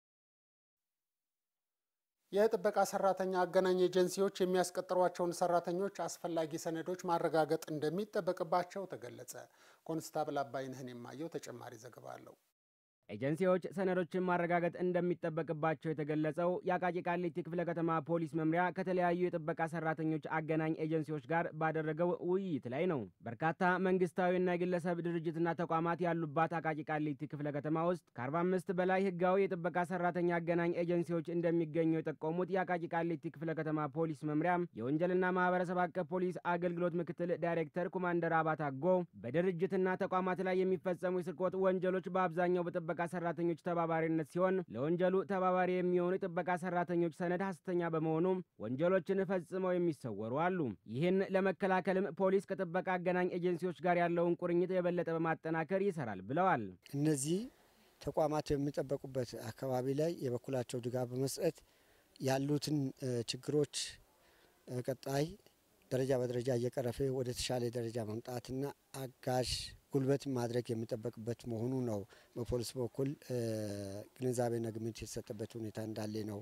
የጥበቃ ሰራተኛ አገናኝ ኤጀንሲዎች የሚያስቀጥሯቸውን ሰራተኞች አስፈላጊ ሰነዶች ማረጋገጥ እንደሚጠበቅባቸው ተገለጸ። ኮንስታብል አባይነህን የማየው ተጨማሪ ዘገባ አለው። ኤጀንሲዎች ሰነዶችን ማረጋገጥ እንደሚጠበቅባቸው የተገለጸው የአቃቂ ቃሊቲ ክፍለ ከተማ ፖሊስ መምሪያ ከተለያዩ የጥበቃ ሰራተኞች አገናኝ ኤጀንሲዎች ጋር ባደረገው ውይይት ላይ ነው። በርካታ መንግስታዊና የግለሰብ ድርጅትና ተቋማት ያሉባት አቃቂ ቃሊቲ ክፍለ ከተማ ውስጥ ከአርባ አምስት በላይ ህጋዊ የጥበቃ ሰራተኛ አገናኝ ኤጀንሲዎች እንደሚገኙ የጠቆሙት የአቃቂ ቃሊቲ ክፍለ ከተማ ፖሊስ መምሪያ የወንጀልና ማህበረሰብ አቀፍ ፖሊስ አገልግሎት ምክትል ዳይሬክተር ኮማንደር አባታጎ በድርጅትና ተቋማት ላይ የሚፈጸሙ የስርቆት ወንጀሎች በአብዛኛው በጥበቃ ሰራተኞች ተባባሪነት ሲሆን ለወንጀሉ ተባባሪ የሚሆኑ የጥበቃ ሰራተኞች ሰነድ ሐሰተኛ በመሆኑ ወንጀሎችን ፈጽመው የሚሰወሩ አሉ። ይህን ለመከላከልም ፖሊስ ከጥበቃ አገናኝ ኤጀንሲዎች ጋር ያለውን ቁርኝት የበለጠ በማጠናከር ይሰራል ብለዋል። እነዚህ ተቋማት የሚጠበቁበት አካባቢ ላይ የበኩላቸው ድጋፍ በመስጠት ያሉትን ችግሮች ቀጣይ ደረጃ በደረጃ እየቀረፈ ወደ ተሻለ ደረጃ መምጣትና አጋዥ ጉልበት ማድረግ የሚጠበቅበት መሆኑ ነው። በፖሊስ በኩል ግንዛቤና ግምት የተሰጠበት ሁኔታ እንዳለ ነው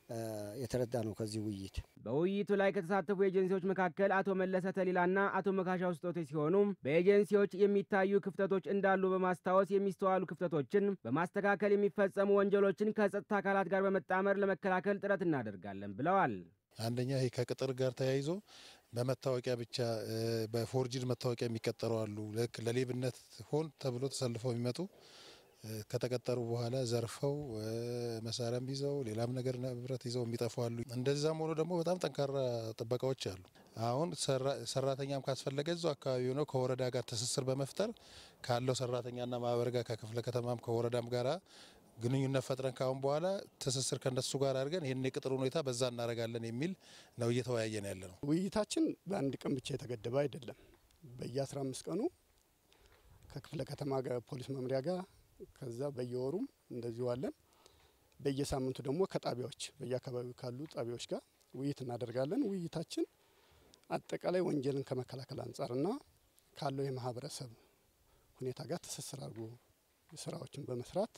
የተረዳ ነው። ከዚህ ውይይት በውይይቱ ላይ ከተሳተፉ ኤጀንሲዎች መካከል አቶ መለሰ ተሊላና አቶ መካሻው ስጦቴ ሲሆኑ በኤጀንሲዎች የሚታዩ ክፍተቶች እንዳሉ በማስታወስ የሚስተዋሉ ክፍተቶችን በማስተካከል የሚፈጸሙ ወንጀሎችን ከጸጥታ አካላት ጋር በመጣመር ለመከላከል ጥረት እናደርጋለን ብለዋል። አንደኛ ይሄ ከቅጥር ጋር ተያይዞ በመታወቂያ ብቻ በፎርጅድ መታወቂያ የሚቀጠሩ አሉ። ለሌብነት ሆን ተብሎ ተሰልፈው የሚመጡ ከተቀጠሩ በኋላ ዘርፈው መሳሪያም ይዘው ሌላም ነገር ንብረት ይዘው የሚጠፉ አሉ። እንደዛም ሆኖ ደግሞ በጣም ጠንካራ ጥበቃዎች አሉ። አሁን ሰራተኛም ካስፈለገ እዛው አካባቢ ሆነው ከወረዳ ጋር ትስስር በመፍጠር ካለው ሰራተኛና ማህበር ጋር ከክፍለ ከተማም ከወረዳም ጋራ ግንኙነት ፈጥረን ካሁን በኋላ ትስስር ከነሱ ጋር አድርገን ይሄን የቅጥር ሁኔታ በዛ እናደርጋለን የሚል ነው እየተወያየን ያለ ነው። ውይይታችን በአንድ ቀን ብቻ የተገደበ አይደለም። በየ አስራ አምስት ቀኑ ከክፍለ ከተማ ጋር ፖሊስ መምሪያ ጋር ከዛ በየወሩም እንደዚሁ አለን። በየሳምንቱ ደግሞ ከጣቢያዎች በየአካባቢው ካሉ ጣቢያዎች ጋር ውይይት እናደርጋለን። ውይይታችን አጠቃላይ ወንጀልን ከመከላከል አንጻርና ካለው የማህበረሰብ ሁኔታ ጋር ትስስር አድርጎ ስራዎችን በመስራት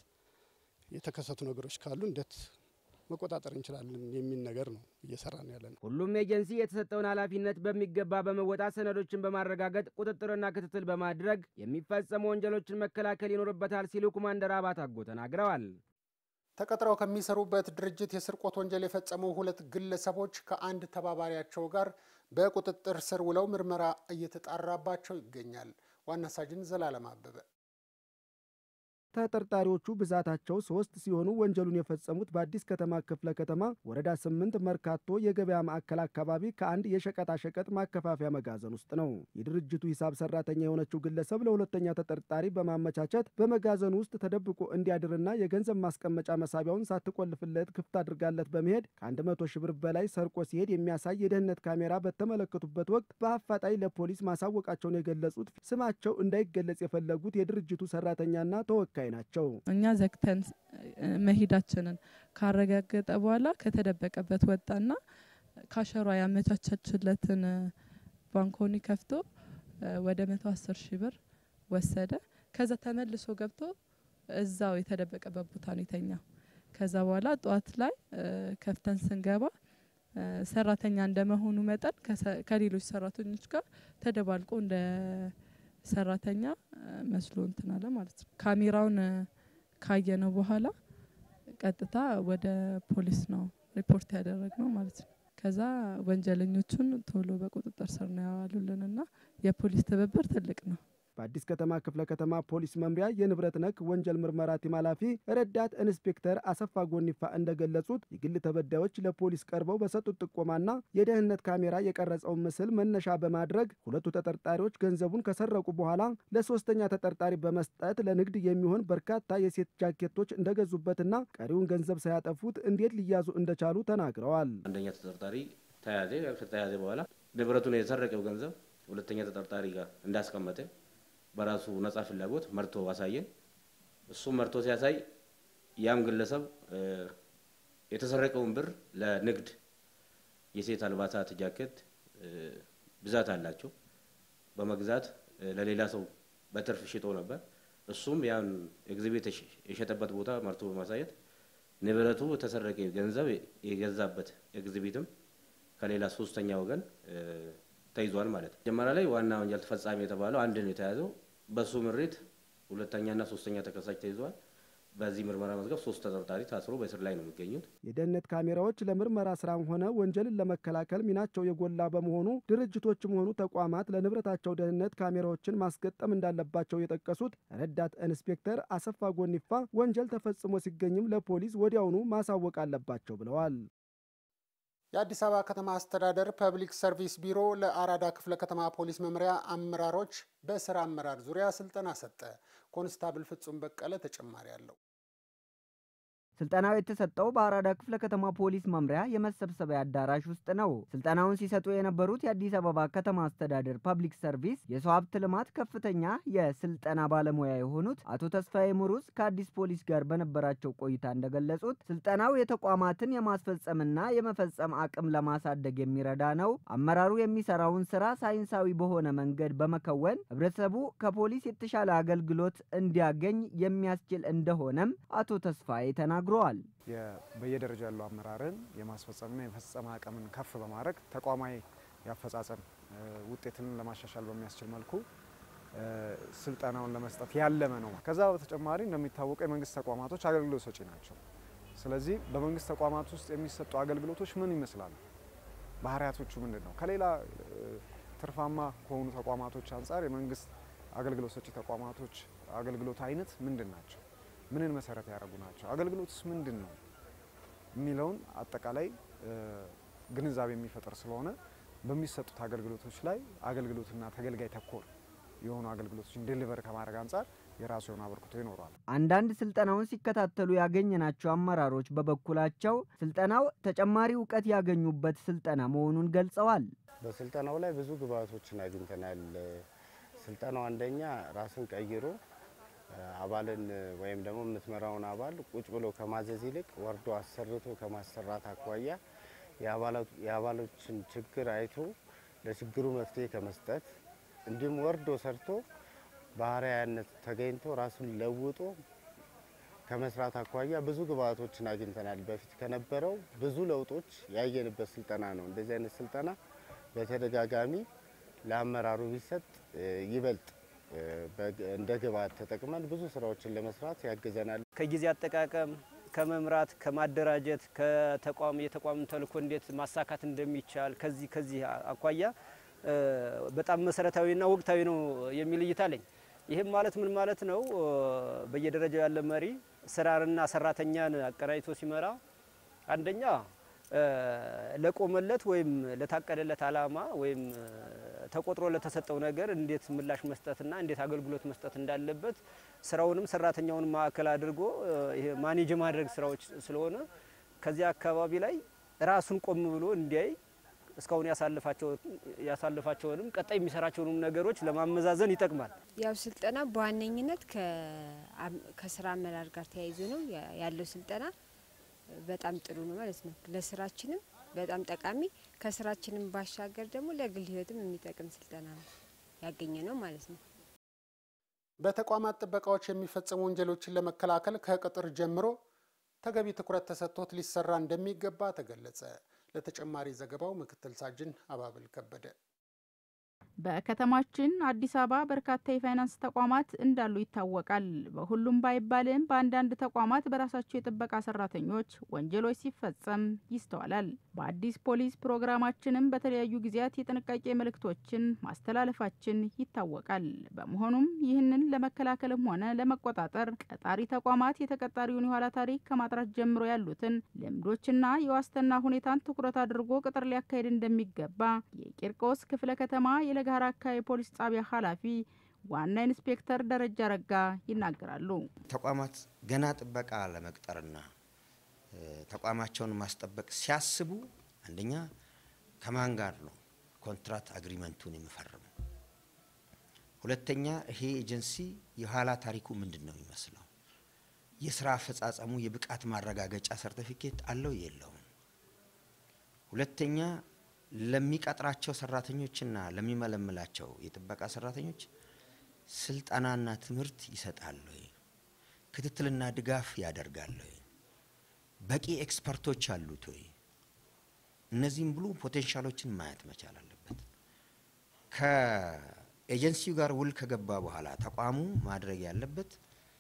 የተከሰቱ ነገሮች ካሉ እንዴት መቆጣጠር እንችላለን የሚል ነገር ነው እየሰራን ያለን። ሁሉም ኤጀንሲ የተሰጠውን ኃላፊነት በሚገባ በመወጣት ሰነዶችን በማረጋገጥ ቁጥጥርና ክትትል በማድረግ የሚፈጸሙ ወንጀሎችን መከላከል ይኖርበታል ሲሉ ኮማንደር አባታጎ ተናግረዋል። ተቀጥረው ከሚሰሩበት ድርጅት የስርቆት ወንጀል የፈጸሙ ሁለት ግለሰቦች ከአንድ ተባባሪያቸው ጋር በቁጥጥር ስር ውለው ምርመራ እየተጣራባቸው ይገኛል። ዋና ሳጅን ዘላለም አበበ ተጠርጣሪዎቹ ብዛታቸው ሶስት ሲሆኑ ወንጀሉን የፈጸሙት በአዲስ ከተማ ክፍለ ከተማ ወረዳ ስምንት መርካቶ የገበያ ማዕከል አካባቢ ከአንድ የሸቀጣ ሸቀጥ ማከፋፈያ መጋዘን ውስጥ ነው። የድርጅቱ ሂሳብ ሰራተኛ የሆነችው ግለሰብ ለሁለተኛ ተጠርጣሪ በማመቻቸት በመጋዘኑ ውስጥ ተደብቆ እንዲያድርና የገንዘብ ማስቀመጫ መሳቢያውን ሳትቆልፍለት ክፍት አድርጋለት በመሄድ ከአንድ መቶ ሺህ ብር በላይ ሰርቆ ሲሄድ የሚያሳይ የደህንነት ካሜራ በተመለከቱበት ወቅት በአፋጣኝ ለፖሊስ ማሳወቃቸውን የገለጹት ስማቸው እንዳይገለጽ የፈለጉት የድርጅቱ ሰራተኛና ተወካይ ናቸው። እኛ ዘግተን መሄዳችንን ካረጋገጠ በኋላ ከተደበቀበት ወጣና ካሸሯ ያመቻቸችለትን ባንኮኒ ከፍቶ ወደ መቶ አስር ሺህ ብር ወሰደ። ከዛ ተመልሶ ገብቶ እዛው የተደበቀበት ቦታ ነው የተኛው። ከዛ በኋላ ጧት ላይ ከፍተን ስንገባ ሰራተኛ እንደመሆኑ መጠን ከሌሎች ሰራተኞች ጋር ተደባልቆ እንደ ሰራተኛ መስሎ እንትን አለ ማለት ነው። ካሜራውን ካየነው በኋላ ቀጥታ ወደ ፖሊስ ነው ሪፖርት ያደረግነው ማለት ነው። ከዛ ወንጀለኞቹን ቶሎ በቁጥጥር ስር ነው ያዋሉልንና የፖሊስ ትብብር ትልቅ ነው። በአዲስ ከተማ ክፍለ ከተማ ፖሊስ መምሪያ የንብረት ነክ ወንጀል ምርመራ ቲም ኃላፊ ረዳት ኢንስፔክተር አሰፋ ጎኒፋ እንደገለጹት የግል ተበዳዮች ለፖሊስ ቀርበው በሰጡት ጥቆማና የደህንነት ካሜራ የቀረጸውን ምስል መነሻ በማድረግ ሁለቱ ተጠርጣሪዎች ገንዘቡን ከሰረቁ በኋላ ለሶስተኛ ተጠርጣሪ በመስጠት ለንግድ የሚሆን በርካታ የሴት ጃኬቶች እንደገዙበትና ቀሪውን ገንዘብ ሳያጠፉት እንዴት ሊያዙ እንደቻሉ ተናግረዋል። አንደኛ ተጠርጣሪ ተያዘ። ከተያዘ በኋላ ንብረቱን የሰረቀው ገንዘብ ሁለተኛ ተጠርጣሪ ጋር እንዳስቀመጠ በራሱ ነጻ ፍላጎት መርቶ አሳየን። እሱ መርቶ ሲያሳይ ያም ግለሰብ የተሰረቀውን ብር ለንግድ የሴት አልባሳት ጃኬት ብዛት አላቸው በመግዛት ለሌላ ሰው በትርፍ ሽጦ ነበር። እሱም ያን ኤግዚቢት የሸጠበት ቦታ መርቶ በማሳየት ንብረቱ የተሰረቀ ገንዘብ የገዛበት ኤግዚቢትም ከሌላ ሶስተኛ ወገን ተይዟል ማለት ነው። መጀመሪያ ላይ ዋና ወንጀል ተፈጻሚ የተባለው አንድ ነው የተያዘው። በሱ ምሪት ሁለተኛና ሶስተኛ ተከሳሽ ተይዟል። በዚህ ምርመራ መዝገብ ሶስት ተጠርጣሪ ታስሮ በእስር ላይ ነው የሚገኙት። የደህንነት ካሜራዎች ለምርመራ ስራም ሆነ ወንጀልን ለመከላከል ሚናቸው የጎላ በመሆኑ ድርጅቶችም ሆኑ ተቋማት ለንብረታቸው ደህንነት ካሜራዎችን ማስገጠም እንዳለባቸው የጠቀሱት ረዳት ኢንስፔክተር አሰፋ ጎኒፋ ወንጀል ተፈጽሞ ሲገኝም ለፖሊስ ወዲያውኑ ማሳወቅ አለባቸው ብለዋል። የአዲስ አበባ ከተማ አስተዳደር ፐብሊክ ሰርቪስ ቢሮ ለአራዳ ክፍለ ከተማ ፖሊስ መምሪያ አመራሮች በስራ አመራር ዙሪያ ስልጠና ሰጠ። ኮንስታብል ፍጹም በቀለ ተጨማሪ አለው። ስልጠናው የተሰጠው በአራዳ ክፍለ ከተማ ፖሊስ መምሪያ የመሰብሰቢያ አዳራሽ ውስጥ ነው። ስልጠናውን ሲሰጡ የነበሩት የአዲስ አበባ ከተማ አስተዳደር ፐብሊክ ሰርቪስ የሰው ሀብት ልማት ከፍተኛ የስልጠና ባለሙያ የሆኑት አቶ ተስፋዬ ሙሩስ ከአዲስ ፖሊስ ጋር በነበራቸው ቆይታ እንደገለጹት ስልጠናው የተቋማትን የማስፈጸምና የመፈጸም አቅም ለማሳደግ የሚረዳ ነው። አመራሩ የሚሰራውን ስራ ሳይንሳዊ በሆነ መንገድ በመከወን ህብረተሰቡ ከፖሊስ የተሻለ አገልግሎት እንዲያገኝ የሚያስችል እንደሆነም አቶ ተስፋዬ ተናግረዋል። በየደረጃው ያለው አመራርን የማስፈጸምና የመፈጸም አቅምን ከፍ በማድረግ ተቋማዊ ያፈጻጸም ውጤትን ለማሻሻል በሚያስችል መልኩ ስልጠናውን ለመስጠት ያለመ ነው። ከዛ በተጨማሪ እንደሚታወቀው የመንግስት ተቋማቶች አገልግሎት ሰጪ ናቸው። ስለዚህ በመንግስት ተቋማት ውስጥ የሚሰጡ አገልግሎቶች ምን ይመስላሉ? ባህሪያቶቹ ምንድነው? ከሌላ ትርፋማ ከሆኑ ተቋማቶች አንፃር የመንግስት አገልግሎት ሰጪ ተቋማቶች አገልግሎት አይነት ምንድናቸው? ምንን መሰረት ያደረጉ ናቸው? አገልግሎትስ ምንድነው የሚለውን አጠቃላይ ግንዛቤ የሚፈጥር ስለሆነ በሚሰጡት አገልግሎቶች ላይ አገልግሎትና ተገልጋይ ተኮር የሆኑ አገልግሎቶችን ዴሊቨር ከማድረግ አንፃር የራሱ የሆነ አበርክቶ ይኖራል። አንዳንድ ስልጠናውን ሲከታተሉ ያገኘናቸው አመራሮች በበኩላቸው ስልጠናው ተጨማሪ ዕውቀት ያገኙበት ስልጠና መሆኑን ገልጸዋል። በስልጠናው ላይ ብዙ ግብአቶችን አግኝተናል። ስልጠናው አንደኛ ራስን ቀይሮ አባልን ወይም ደግሞ የምትመራውን አባል ቁጭ ብሎ ከማዘዝ ይልቅ ወርዶ አሰርቶ ከማሰራት አኳያ የአባሎችን ችግር አይቶ ለችግሩ መፍትሄ ከመስጠት እንዲሁም ወርዶ ሰርቶ ባህሪያነት ተገኝቶ ራሱን ለውጦ ከመስራት አኳያ ብዙ ግብአቶችን አግኝተናል። በፊት ከነበረው ብዙ ለውጦች ያየንበት ስልጠና ነው። እንደዚህ አይነት ስልጠና በተደጋጋሚ ለአመራሩ ቢሰጥ ይበልጥ እንደ ግብአት ተጠቅመን ብዙ ስራዎችን ለመስራት ያግዘናል። ከጊዜ አጠቃቀም ከመምራት ከማደራጀት ከተቋም የተቋም ተልእኮ እንዴት ማሳካት እንደሚቻል ከዚህ ከዚህ አኳያ በጣም መሰረታዊና ወቅታዊ ነው የሚል እይታ አለኝ። ይሄም ማለት ምን ማለት ነው? በየደረጃው ያለ መሪ ስራርና ሰራተኛን አቀናጅቶ ሲመራ አንደኛ ለቆመለት ወይም ለታቀደለት አላማ ወይም ተቆጥሮ ለተሰጠው ነገር እንዴት ምላሽ መስጠትና እንዴት አገልግሎት መስጠት እንዳለበት ስራውንም ሰራተኛውንም ማዕከል አድርጎ ይሄ ማኔጅ ማድረግ ስራዎች ስለሆነ ከዚያ አካባቢ ላይ ራሱን ቆም ብሎ እንዲያይ እስካሁን ያሳልፋቸው ያሳልፋቸውንም ቀጣይ የሚሰራቸውንም ነገሮች ለማመዛዘን ይጠቅማል። ያው ስልጠና በዋነኝነት ከስራ አመራር ጋር ተያይዞ ነው ያለው ስልጠና በጣም ጥሩ ነው ማለት ነው። ለስራችንም በጣም ጠቃሚ ከስራችንም ባሻገር ደግሞ ለግል ህይወትም የሚጠቅም ስልጠና ነው ያገኘነው ማለት ነው። በተቋማት ጥበቃዎች የሚፈጸሙ ወንጀሎችን ለመከላከል ከቅጥር ጀምሮ ተገቢ ትኩረት ተሰጥቶት ሊሰራ እንደሚገባ ተገለጸ። ለተጨማሪ ዘገባው ምክትል ሳጅን አባብል ከበደ። በከተማችን አዲስ አበባ በርካታ የፋይናንስ ተቋማት እንዳሉ ይታወቃል። በሁሉም ባይባልም በአንዳንድ ተቋማት በራሳቸው የጥበቃ ሰራተኞች ወንጀሎች ሲፈጸም ይስተዋላል። በአዲስ ፖሊስ ፕሮግራማችንም በተለያዩ ጊዜያት የጥንቃቄ መልእክቶችን ማስተላለፋችን ይታወቃል። በመሆኑም ይህንን ለመከላከልም ሆነ ለመቆጣጠር ቀጣሪ ተቋማት የተቀጣሪውን የኋላ ታሪክ ከማጥራት ጀምሮ ያሉትን ልምዶችና የዋስትና ሁኔታን ትኩረት አድርጎ ቅጥር ሊያካሄድ እንደሚገባ የቂርቆስ ክፍለ ከተማ የለጋራ አካባቢ ፖሊስ ጣቢያ ኃላፊ ዋና ኢንስፔክተር ደረጃ ረጋ ይናገራሉ። ተቋማት ገና ጥበቃ ለመቅጠርና ተቋማቸውን ማስጠበቅ ሲያስቡ አንደኛ ከማን ጋር ነው ኮንትራክት አግሪመንቱን የሚፈርመው? ሁለተኛ ይሄ ኤጀንሲ የኋላ ታሪኩ ምንድነው የሚመስለው? የስራ አፈጻጸሙ የብቃት ማረጋገጫ ሰርቲፊኬት አለው የለውም? ሁለተኛ ለሚቀጥራቸው ሰራተኞችና ለሚመለምላቸው የጥበቃ ሰራተኞች ስልጣናና ትምህርት ይሰጣል ወይ? ክትትልና ድጋፍ ያደርጋል ወይ? በቂ ኤክስፐርቶች አሉት ወይ? እነዚህም ብሉ ፖቴንሻሎችን ማየት መቻል አለበት። ከኤጀንሲው ጋር ውል ከገባ በኋላ ተቋሙ ማድረግ ያለበት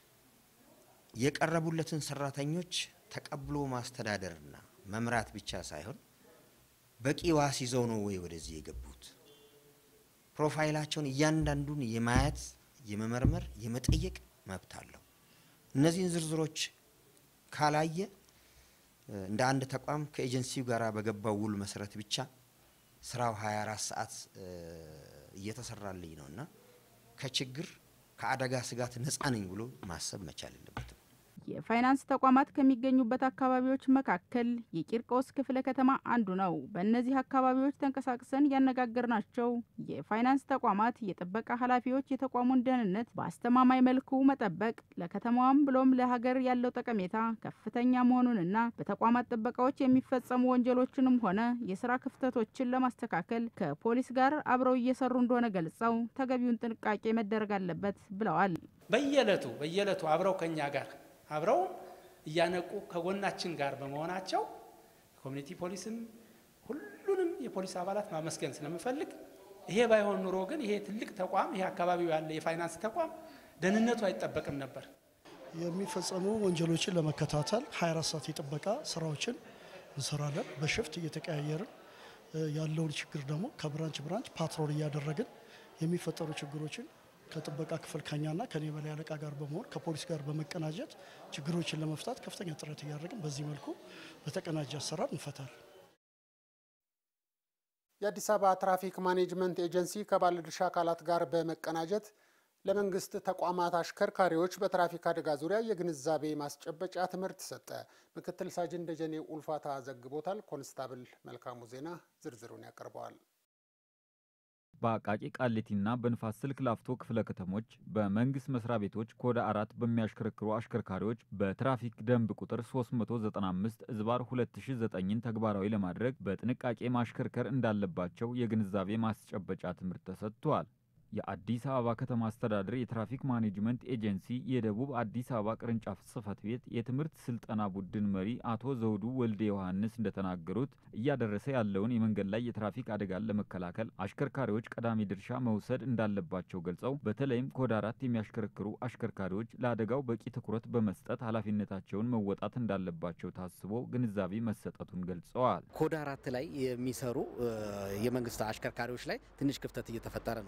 የቀረቡለትን ሰራተኞች ተቀብሎ ማስተዳደርና መምራት ብቻ ሳይሆን በቂ ዋስ ይዘው ነው ወይ ወደዚህ የገቡት? ፕሮፋይላቸውን እያንዳንዱን የማየት የመመርመር የመጠየቅ መብት አለው። እነዚህን ዝርዝሮች ካላየ እንደ አንድ ተቋም ከኤጀንሲው ጋር በገባው ውል መሰረት ብቻ ስራው ሃያ አራት ሰዓት እየተሰራልኝ ነውና ከችግር ከአደጋ ስጋት ነፃ ነኝ ብሎ ማሰብ መቻል አለበት። የፋይናንስ ተቋማት ከሚገኙበት አካባቢዎች መካከል የቂርቆስ ክፍለ ከተማ አንዱ ነው። በእነዚህ አካባቢዎች ተንቀሳቅሰን ያነጋገርናቸው የፋይናንስ ተቋማት የጥበቃ ኃላፊዎች የተቋሙን ደህንነት በአስተማማኝ መልኩ መጠበቅ ለከተማዋም ብሎም ለሀገር ያለው ጠቀሜታ ከፍተኛ መሆኑንና በተቋማት ጥበቃዎች የሚፈጸሙ ወንጀሎችንም ሆነ የስራ ክፍተቶችን ለማስተካከል ከፖሊስ ጋር አብረው እየሰሩ እንደሆነ ገልጸው ተገቢውን ጥንቃቄ መደረግ አለበት ብለዋል። በየለቱ በየለቱ አብረው ከኛ ጋር አብረው እያነቁ ከጎናችን ጋር በመሆናቸው ኮሚኒቲ ፖሊስም ሁሉንም የፖሊስ አባላት ማመስገን ስለምፈልግ ይሄ ባይሆን ኑሮ ግን ይሄ ትልቅ ተቋም ይሄ አካባቢው ያለ የፋይናንስ ተቋም ደህንነቱ አይጠበቅም ነበር። የሚፈጸሙ ወንጀሎችን ለመከታተል ሃያ አራት ሰዓት የጥበቃ ስራዎችን እንሰራለን። በሽፍት እየተቀያየርን ያለውን ችግር ደግሞ ከብራንች ብራንች ፓትሮል እያደረግን የሚፈጠሩ ችግሮችን ከጥበቃ ክፍል ከኛና ከኔ በላይ አለቃ ጋር በመሆን ከፖሊስ ጋር በመቀናጀት ችግሮችን ለመፍታት ከፍተኛ ጥረት እያደረግን በዚህ መልኩ በተቀናጀ አሰራር እንፈታል። የአዲስ አበባ ትራፊክ ማኔጅመንት ኤጀንሲ ከባለድርሻ አካላት ጋር በመቀናጀት ለመንግስት ተቋማት አሽከርካሪዎች በትራፊክ አደጋ ዙሪያ የግንዛቤ ማስጨበጫ ትምህርት ሰጠ። ምክትል ሳጅን ደጀኔ ኡልፋታ ዘግቦታል። ኮንስታብል መልካሙ ዜና ዝርዝሩን ያቀርበዋል። በአቃቂ ቃሊቲና በንፋስ ስልክ ላፍቶ ክፍለ ከተሞች በመንግስት መስሪያ ቤቶች ኮድ አራት በሚያሽከረክሩ አሽከርካሪዎች በትራፊክ ደንብ ቁጥር ሶስት መቶ ዘጠና አምስት ዝባር ሁለት ሺህ ዘጠኝን ተግባራዊ ለማድረግ በጥንቃቄ ማሽከርከር እንዳለባቸው የግንዛቤ ማስጨበጫ ትምህርት ተሰጥቷል። የአዲስ አበባ ከተማ አስተዳደር የትራፊክ ማኔጅመንት ኤጀንሲ የደቡብ አዲስ አበባ ቅርንጫፍ ጽህፈት ቤት የትምህርት ስልጠና ቡድን መሪ አቶ ዘውዱ ወልደ ዮሐንስ እንደተናገሩት እያደረሰ ያለውን የመንገድ ላይ የትራፊክ አደጋን ለመከላከል አሽከርካሪዎች ቀዳሚ ድርሻ መውሰድ እንዳለባቸው ገልጸው በተለይም ኮድ አራት የሚያሽከረክሩ አሽከርካሪዎች ለአደጋው በቂ ትኩረት በመስጠት ኃላፊነታቸውን መወጣት እንዳለባቸው ታስቦ ግንዛቤ መሰጠቱን ገልጸዋል። ኮድ አራት ላይ የሚሰሩ የመንግስት አሽከርካሪዎች ላይ ትንሽ ክፍተት እየተፈጠረ ነው። ያን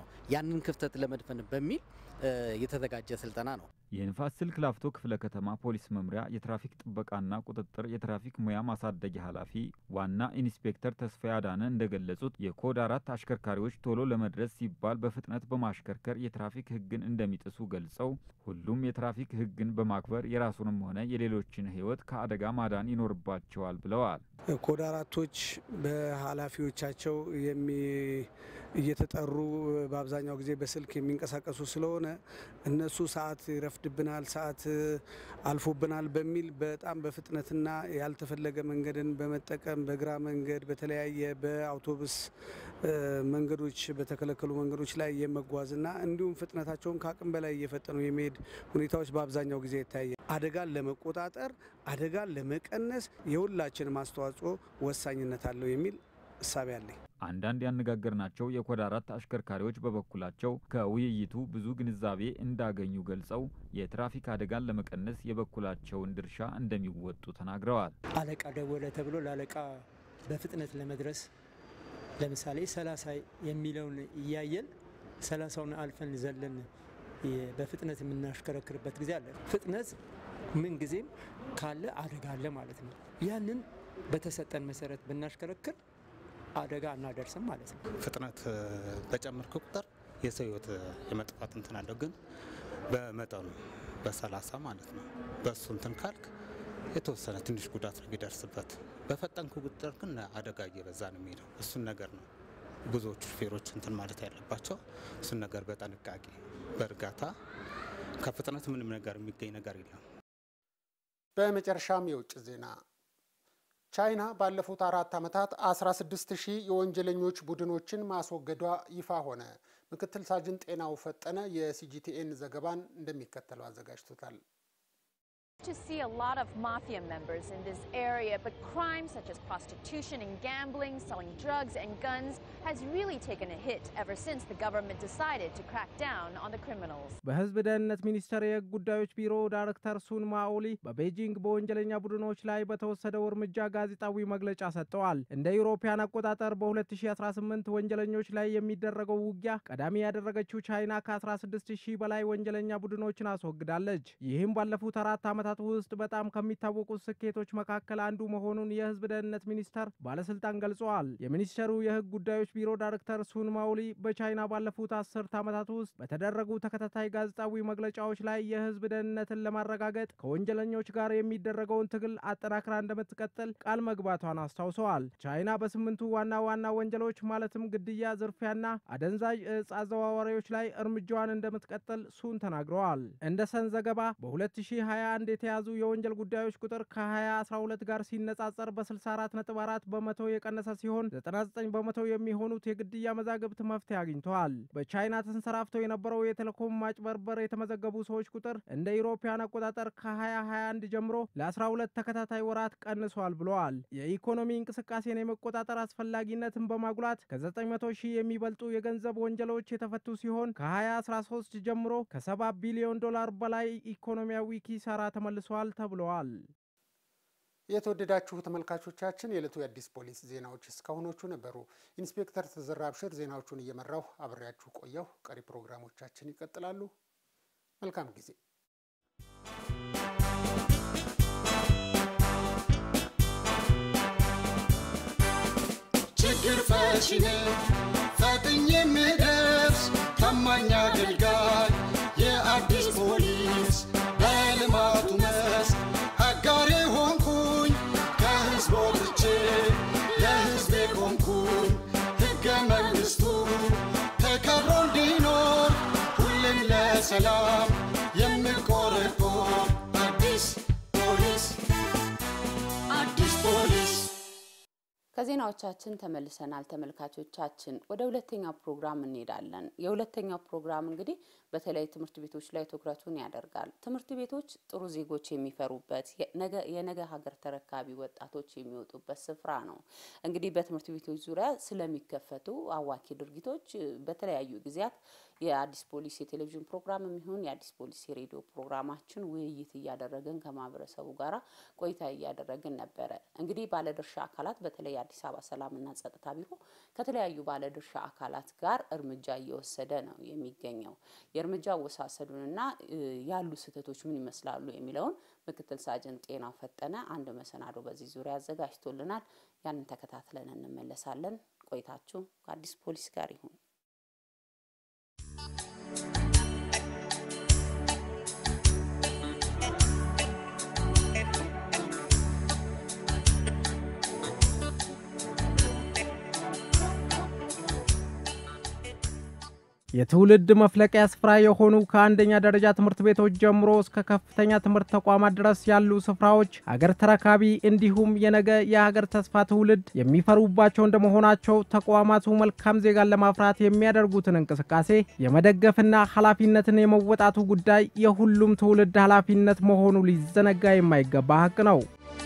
ያንን ክፍተት ለመድፈን በሚል የተዘጋጀ ስልጠና ነው። የንፋስ ስልክ ላፍቶ ክፍለ ከተማ ፖሊስ መምሪያ የትራፊክ ጥበቃና ቁጥጥር የትራፊክ ሙያ ማሳደጊያ ኃላፊ ዋና ኢንስፔክተር ተስፋዬ አዳነ እንደገለጹት የኮድ አራት አሽከርካሪዎች ቶሎ ለመድረስ ሲባል በፍጥነት በማሽከርከር የትራፊክ ሕግን እንደሚጥሱ ገልጸው ሁሉም የትራፊክ ሕግን በማክበር የራሱንም ሆነ የሌሎችን ሕይወት ከአደጋ ማዳን ይኖርባቸዋል ብለዋል። ኮድ አራቶች በኃላፊዎቻቸው የሚ እየተጠሩ በአብዛኛው ጊዜ በስልክ የሚንቀሳቀሱ ስለሆነ እነሱ ሰዓት ይረፍድብናል፣ ሰዓት አልፎብናል በሚል በጣም በፍጥነትና ያልተፈለገ መንገድን በመጠቀም በግራ መንገድ በተለያየ በአውቶቡስ መንገዶች በተከለከሉ መንገዶች ላይ የመጓዝና እንዲሁም ፍጥነታቸውን ከአቅም በላይ እየፈጠኑ የሚሄድ ሁኔታዎች በአብዛኛው ጊዜ ይታያል። አደጋን ለመቆጣጠር አደጋን ለመቀነስ የሁላችንም አስተዋጽኦ ወሳኝነት አለው የሚል እሳቤ አለኝ። አንዳንድ ያነጋገርናቸው የኮድ አራት አሽከርካሪዎች በበኩላቸው ከውይይቱ ብዙ ግንዛቤ እንዳገኙ ገልጸው የትራፊክ አደጋን ለመቀነስ የበኩላቸውን ድርሻ እንደሚወጡ ተናግረዋል። አለቃ ደወለ ተብሎ ለአለቃ በፍጥነት ለመድረስ ለምሳሌ ሰላሳ የሚለውን እያየን ሰላሳውን አልፈን ዘለን በፍጥነት የምናሽከረክርበት ጊዜ አለ። ፍጥነት ምን ጊዜም ካለ አደጋ አለ ማለት ነው። ያንን በተሰጠን መሰረት ብናሽከረክር አደጋ እናደርስም ማለት ነው። ፍጥነት በጨመርክ ቁጥር የሰው ህይወት የመጥፋት እንትን አለው፣ ግን በመጠኑ በሰላሳ ማለት ነው። በሱ እንትን ካልክ የተወሰነ ትንሽ ጉዳት ነው የሚደርስበት። በፈጠንክ ቁጥር ግን አደጋ እየበዛ ነው የሚሄደው። እሱን ነገር ነው ብዙዎቹ ሹፌሮች እንትን ማለት ያለባቸው። እሱን ነገር በጥንቃቄ በእርጋታ ከፍጥነት ምንም ነገር የሚገኝ ነገር የለም። በመጨረሻም የውጭ ዜና ቻይና ባለፉት አራት ዓመታት አስራ ስድስት ሺህ የወንጀለኞች ቡድኖችን ማስወገዷ ይፋ ሆነ። ምክትል ሳጅን ጤናው ፈጠነ የሲጂቲኤን ዘገባን እንደሚከተለው አዘጋጅቶታል። To see a lot of mafia members in this area, but crime such as prostitution and gambling, selling drugs and guns has really taken a hit ever since the government decided to crack down on the criminals. በህዝብ ደህንነት ሚኒስቴር የህግ ጉዳዮች ቢሮ ዳይሬክተር ሱን ማኦሊ በቤጂንግ በወንጀለኛ ቡድኖች ላይ በተወሰደው እርምጃ ጋዜጣዊ መግለጫ ሰጥተዋል። እንደ ዩሮፒያን አቆጣጠር በ2018 ወንጀለኞች ላይ የሚደረገው ውጊያ ቀዳሚ ያደረገችው ቻይና ከ16 ሺህ በላይ ወንጀለኛ ቡድኖችን አስወግዳለች። ይህም ባለፉት አራት ዓመታት ውስጥ በጣም ከሚታወቁት ስኬቶች መካከል አንዱ መሆኑን የህዝብ ደህንነት ሚኒስቴር ባለስልጣን ገልጸዋል። የሚኒስቴሩ የህግ ጉዳዮች ቢሮ ዳይሬክተር ሱን ማኦሊ በቻይና ባለፉት አስርት ዓመታት ውስጥ በተደረጉ ተከታታይ ጋዜጣዊ መግለጫዎች ላይ የህዝብ ደህንነትን ለማረጋገጥ ከወንጀለኞች ጋር የሚደረገውን ትግል አጠናክራ እንደምትቀጥል ቃል መግባቷን አስታውሰዋል። ቻይና በስምንቱ ዋና ዋና ወንጀሎች ማለትም ግድያ፣ ዝርፊያና አደንዛዥ እጽ አዘዋዋሪዎች ላይ እርምጃዋን እንደምትቀጥል ሱን ተናግረዋል። እንደ ሰን ዘገባ በ2021 የተያዙ የወንጀል ጉዳዮች ቁጥር ከ2012 ጋር ሲነጻጸር በ64 ነጥብ አራት በመቶ የቀነሰ ሲሆን ዘጠና ዘጠኝ በመቶ የሚሆኑት የግድያ መዛግብት መፍትሄ አግኝተዋል። በቻይና ተንሰራፍተው የነበረው የቴሌኮም ማጭበርበር የተመዘገቡ ሰዎች ቁጥር እንደ ኢሮፒያን አቆጣጠር ከ2021 ጀምሮ ለ12 ተከታታይ ወራት ቀንሷል ብለዋል። የኢኮኖሚ እንቅስቃሴን የመቆጣጠር አስፈላጊነትን በማጉላት ከ900 ሺህ የሚበልጡ የገንዘብ ወንጀሎች የተፈቱ ሲሆን ከ2013 ጀምሮ ከ70 ቢሊዮን ዶላር በላይ ኢኮኖሚያዊ ኪሳራ ተመልሷል ተብሏል። የተወደዳችሁ ተመልካቾቻችን የዕለቱ የአዲስ ፖሊስ ዜናዎች እስካሁኖቹ ነበሩ። ኢንስፔክተር ተዘራ አብሽር ዜናዎቹን እየመራሁ አብሬያችሁ ቆየሁ። ቀሪ ፕሮግራሞቻችን ይቀጥላሉ። መልካም ጊዜ። ችግር ፈቺ ነኝ ፈጥኜ የምደርስ ታማኝ አገልጋይ የአዲስ ፖሊስ በልማቱ መስክ አጋሬ ሆንኩኝ ከህዝብ ወጥቼ ለህዝቤ ቆምኩኝ ሕገ መንግሥቱ ተከብሮ እንዲኖር ሁሌም ለሰላም የምቆረቆር አዲስ ፖሊስ አዲስ ፖሊስ። ከዜናዎቻችን ተመልሰናል ተመልካቾቻችን። ወደ ሁለተኛው ፕሮግራም እንሄዳለን። የሁለተኛው ፕሮግራም እንግዲህ በተለይ ትምህርት ቤቶች ላይ ትኩረቱን ያደርጋል። ትምህርት ቤቶች ጥሩ ዜጎች የሚፈሩበት ነገ የነገ ሀገር ተረካቢ ወጣቶች የሚወጡበት ስፍራ ነው። እንግዲህ በትምህርት ቤቶች ዙሪያ ስለሚከፈቱ አዋኪ ድርጊቶች በተለያዩ ጊዜያት የአዲስ ፖሊስ የቴሌቪዥን ፕሮግራም የሚሆን የአዲስ ፖሊስ የሬዲዮ ፕሮግራማችን ውይይት እያደረግን ከማህበረሰቡ ጋራ ቆይታ እያደረግን ነበረ። እንግዲህ ባለድርሻ አካላት በተለይ አዲስ አበባ ሰላምና ጸጥታ ቢሮ ከተለያዩ ባለድርሻ አካላት ጋር እርምጃ እየወሰደ ነው የሚገኘው። የእርምጃ ወሳሰዱንና ያሉ ስህተቶች ምን ይመስላሉ የሚለውን ምክትል ሳጅን ጤናው ፈጠነ አንድ መሰናዶ በዚህ ዙሪያ አዘጋጅቶልናል። ያንን ተከታትለን እንመለሳለን። ቆይታችሁ ከአዲስ ፖሊስ ጋር ይሁን። የትውልድ መፍለቂያ ስፍራ የሆኑ ከአንደኛ ደረጃ ትምህርት ቤቶች ጀምሮ እስከ ከፍተኛ ትምህርት ተቋማት ድረስ ያሉ ስፍራዎች ሀገር ተረካቢ እንዲሁም የነገ የሀገር ተስፋ ትውልድ የሚፈሩባቸው እንደመሆናቸው ተቋማቱ መልካም ዜጋን ለማፍራት የሚያደርጉትን እንቅስቃሴ የመደገፍና ኃላፊነትን የመወጣቱ ጉዳይ የሁሉም ትውልድ ኃላፊነት መሆኑ ሊዘነጋ የማይገባ ሀቅ ነው።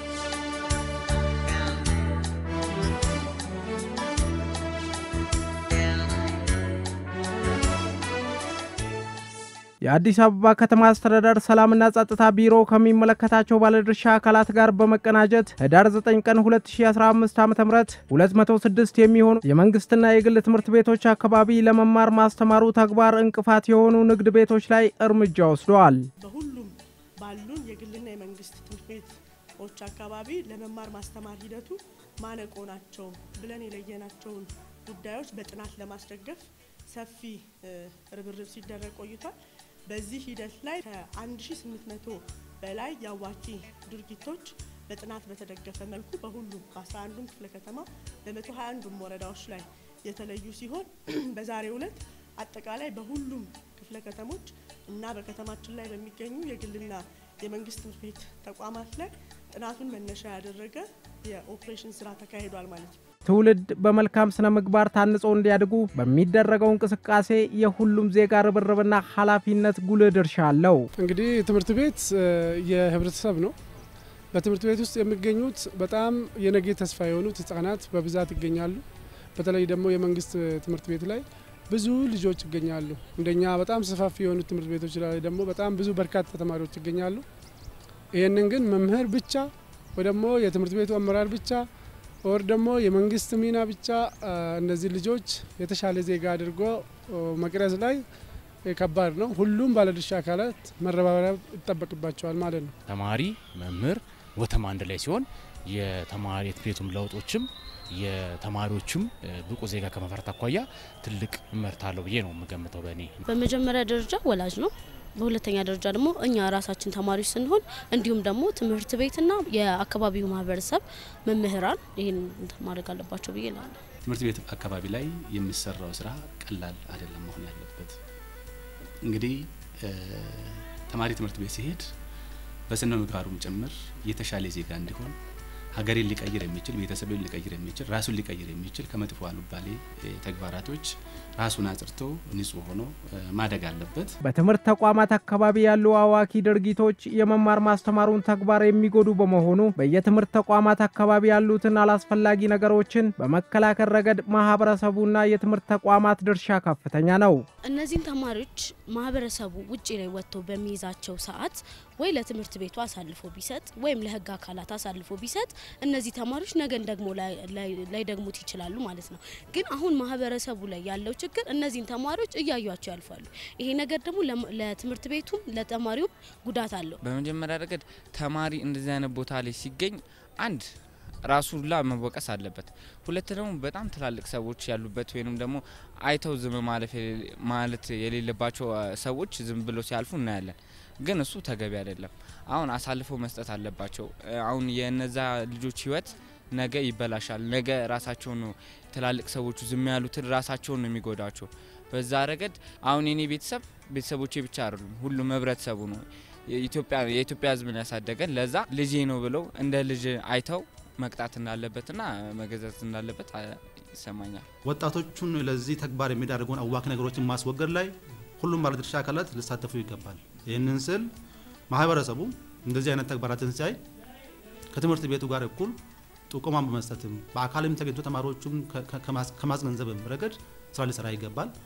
የአዲስ አበባ ከተማ አስተዳደር ሰላምና ጸጥታ ቢሮ ከሚመለከታቸው ባለድርሻ አካላት ጋር በመቀናጀት ህዳር ዘጠኝ ቀን ሁለት ሺህ አስራ አምስት ዓ.ም ሁለት መቶ ስድስት የሚሆኑ የመንግስትና የግል ትምህርት ቤቶች አካባቢ ለመማር ማስተማሩ ተግባር እንቅፋት የሆኑ ንግድ ቤቶች ላይ እርምጃ ወስደዋል። በሁሉም ባሉን የግልና የመንግስት ትምህርት ቤቶች አካባቢ ለመማር ማስተማር ሂደቱ ማነቆ ናቸው ብለን የለየናቸውን ጉዳዮች በጥናት ለማስደገፍ ሰፊ ርብርብ ሲደረግ ቆይቷል። በዚህ ሂደት ላይ ከ1800 በላይ ያዋጪ ድርጊቶች በጥናት በተደገፈ መልኩ በሁሉም በ11ዱም ክፍለ ከተማ በ121ዱም ወረዳዎች ላይ የተለዩ ሲሆን በዛሬው ዕለት አጠቃላይ በሁሉም ክፍለ ከተሞች እና በከተማችን ላይ በሚገኙ የግልና የመንግስት ትምህርት ቤት ተቋማት ላይ ጥናቱን መነሻ ያደረገ የኦፕሬሽን ስራ ተካሂዷል ማለት ነው። ትውልድ በመልካም ስነ ምግባር ታንጾ እንዲያድጉ በሚደረገው እንቅስቃሴ የሁሉም ዜጋ ርብርብና ኃላፊነት ጉልህ ድርሻ አለው። እንግዲህ ትምህርት ቤት የህብረተሰብ ነው። በትምህርት ቤት ውስጥ የሚገኙት በጣም የነገ ተስፋ የሆኑት ህፃናት በብዛት ይገኛሉ። በተለይ ደግሞ የመንግስት ትምህርት ቤት ላይ ብዙ ልጆች ይገኛሉ። እንደኛ በጣም ሰፋፊ የሆኑ ትምህርት ቤቶች ላይ ደግሞ በጣም ብዙ በርካታ ተማሪዎች ይገኛሉ። ይሄንን ግን መምህር ብቻ ወይ ደግሞ የትምህርት ቤቱ አመራር ብቻ ወር ደግሞ የመንግስት ሚና ብቻ እነዚህ ልጆች የተሻለ ዜጋ አድርጎ መቅረጽ ላይ ከባድ ነው። ሁሉም ባለድርሻ አካላት መረባረብ ይጠበቅባቸዋል ማለት ነው። ተማሪ መምህር ወተማ አንድ ላይ ሲሆን የተማሪ የትምህርቱም ለውጦችም የተማሪዎችም ብቁ ዜጋ ከመፍራት አኳያ ትልቅ ምርት አለው ብዬ ነው የምገምተው። በእኔ በመጀመሪያ ደረጃ ወላጅ ነው። በሁለተኛ ደረጃ ደግሞ እኛ ራሳችን ተማሪዎች ስንሆን እንዲሁም ደግሞ ትምህርት ቤትና የአካባቢው ማህበረሰብ መምህራን ይሄን ማድረግ አለባቸው ብዬ እላለሁ። ትምህርት ቤት አካባቢ ላይ የሚሰራው ስራ ቀላል አይደለም መሆን ያለበት። እንግዲህ ተማሪ ትምህርት ቤት ሲሄድ በስነ ምግባሩም ጭምር የተሻለ ዜጋ እንዲሆን ሀገርን ሊቀይር የሚችል ቤተሰብን ሊቀይር የሚችል ራሱን ሊቀይር የሚችል ከመጥፎ አሉባሌ ተግባራቶች ራሱን አጽርቶ ንጹህ ሆኖ ማደግ አለበት። በትምህርት ተቋማት አካባቢ ያሉ አዋኪ ድርጊቶች የመማር ማስተማሩን ተግባር የሚጎዱ በመሆኑ በየትምህርት ተቋማት አካባቢ ያሉትን አላስፈላጊ ነገሮችን በመከላከል ረገድ ማህበረሰቡና የትምህርት ተቋማት ድርሻ ከፍተኛ ነው። እነዚህን ተማሪዎች ማህበረሰቡ ውጪ ላይ ወጥቶ በሚይዛቸው ሰዓት ወይ ለትምህርት ቤቱ አሳልፎ ቢሰጥ ወይም ለህግ አካላት አሳልፎ ቢሰጥ እነዚህ ተማሪዎች ነገን ደግሞ ላይ ደግሞት ይችላሉ ማለት ነው። ግን አሁን ማህበረሰቡ ላይ ያለው ችግር እነዚህን ተማሪዎች እያዩአቸው ያልፋሉ። ይሄ ነገር ደግሞ ለትምህርት ቤቱም ለተማሪው ጉዳት አለው። በመጀመሪያ ረገድ ተማሪ እንደዚህ አይነት ቦታ ላይ ሲገኝ አንድ ራሱላ መወቀስ አለበት። ሁለት ደግሞ በጣም ትላልቅ ሰዎች ያሉበት ወይንም ደግሞ አይተው ዝም ማለፍ ማለት የሌለባቸው ሰዎች ዝም ብሎ ሲያልፉ እናያለን። ግን እሱ ተገቢ አይደለም። አሁን አሳልፈው መስጠት አለባቸው። አሁን የነዛ ልጆች ህይወት ነገ ይበላሻል። ነገ ራሳቸው ነው ትላልቅ ሰዎች ዝም ያሉትን ራሳቸው ነው የሚጎዳቸው። በዛ ረገድ አሁን የኔ ቤተሰብ ቤተሰቦቼ ብቻ አይደሉም፣ ሁሉም ህብረተሰቡ ነው። የኢትዮጵያ የኢትዮጵያ ህዝብን ያሳደገን ለዛ ልጄ ነው ብለው እንደ ልጅ አይተው መቅጣት እንዳለበትና መገዛት እንዳለበት ይሰማኛል። ወጣቶቹን ለዚህ ተግባር የሚዳርጉን አዋኪ ነገሮችን ማስወገድ ላይ ሁሉም ባለድርሻ አካላት ሊሳተፉ ይገባል። ይህንን ስል ማህበረሰቡ እንደዚህ አይነት ተግባራትን ሲያይ ከትምህርት ቤቱ ጋር እኩል ጥቆማን በመስጠትም በአካልም ተገኝቶ ተማሪዎቹን ከማስገንዘብም ረገድ ስራ ሊሰራ ይገባል።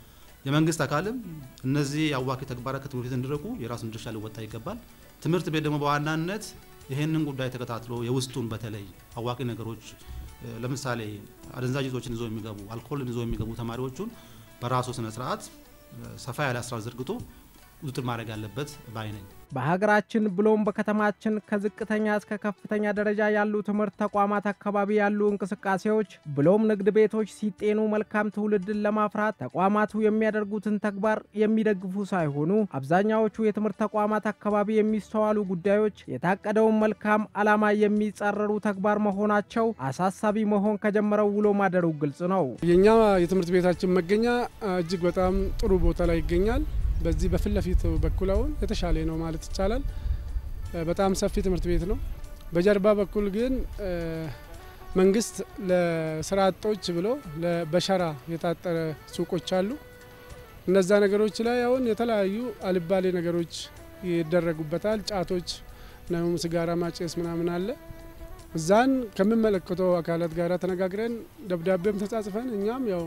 የመንግስት አካልም እነዚህ አዋኪ ተግባራት ከትምህርት ቤት እንዲርቁ የራሱን ድርሻ ሊወጣ ይገባል። ትምህርት ቤት ደግሞ በዋናነት ይሄንን ጉዳይ ተከታትሎ የውስጡን በተለይ አዋቂ ነገሮች ለምሳሌ አደንዛዥ እጾችን ይዘው የሚገቡ አልኮልን ይዘው የሚገቡ ተማሪዎቹን በራሱ ስነ ስርዓት ሰፋ ያለ አስራ ዘርግቶ ቁጥጥር ማድረግ ያለበት ባይ ነኝ። በሀገራችን ብሎም በከተማችን ከዝቅተኛ እስከ ከፍተኛ ደረጃ ያሉ ትምህርት ተቋማት አካባቢ ያሉ እንቅስቃሴዎች ብሎም ንግድ ቤቶች ሲጤኑ መልካም ትውልድን ለማፍራት ተቋማቱ የሚያደርጉትን ተግባር የሚደግፉ ሳይሆኑ አብዛኛዎቹ የትምህርት ተቋማት አካባቢ የሚስተዋሉ ጉዳዮች የታቀደውን መልካም ዓላማ የሚጻረሩ ተግባር መሆናቸው አሳሳቢ መሆን ከጀመረው ውሎ ማደሩ ግልጽ ነው። የኛ የትምህርት ቤታችን መገኛ እጅግ በጣም ጥሩ ቦታ ላይ ይገኛል። በዚህ በፍለፊት በኩል አሁን የተሻለ ነው ማለት ይቻላል። በጣም ሰፊ ትምህርት ቤት ነው። በጀርባ በኩል ግን መንግስት ለስራ አጦች ብሎ በሸራ የታጠረ ሱቆች አሉ። እነዛ ነገሮች ላይ አሁን የተለያዩ አልባሌ ነገሮች ይደረጉበታል። ጫቶች ነው፣ ሲጋራ ማጨስ ምናምን አለ። እዛን ከመመለከተው አካላት ጋር ተነጋግረን ደብዳቤም ተጻጽፈን እኛም ያው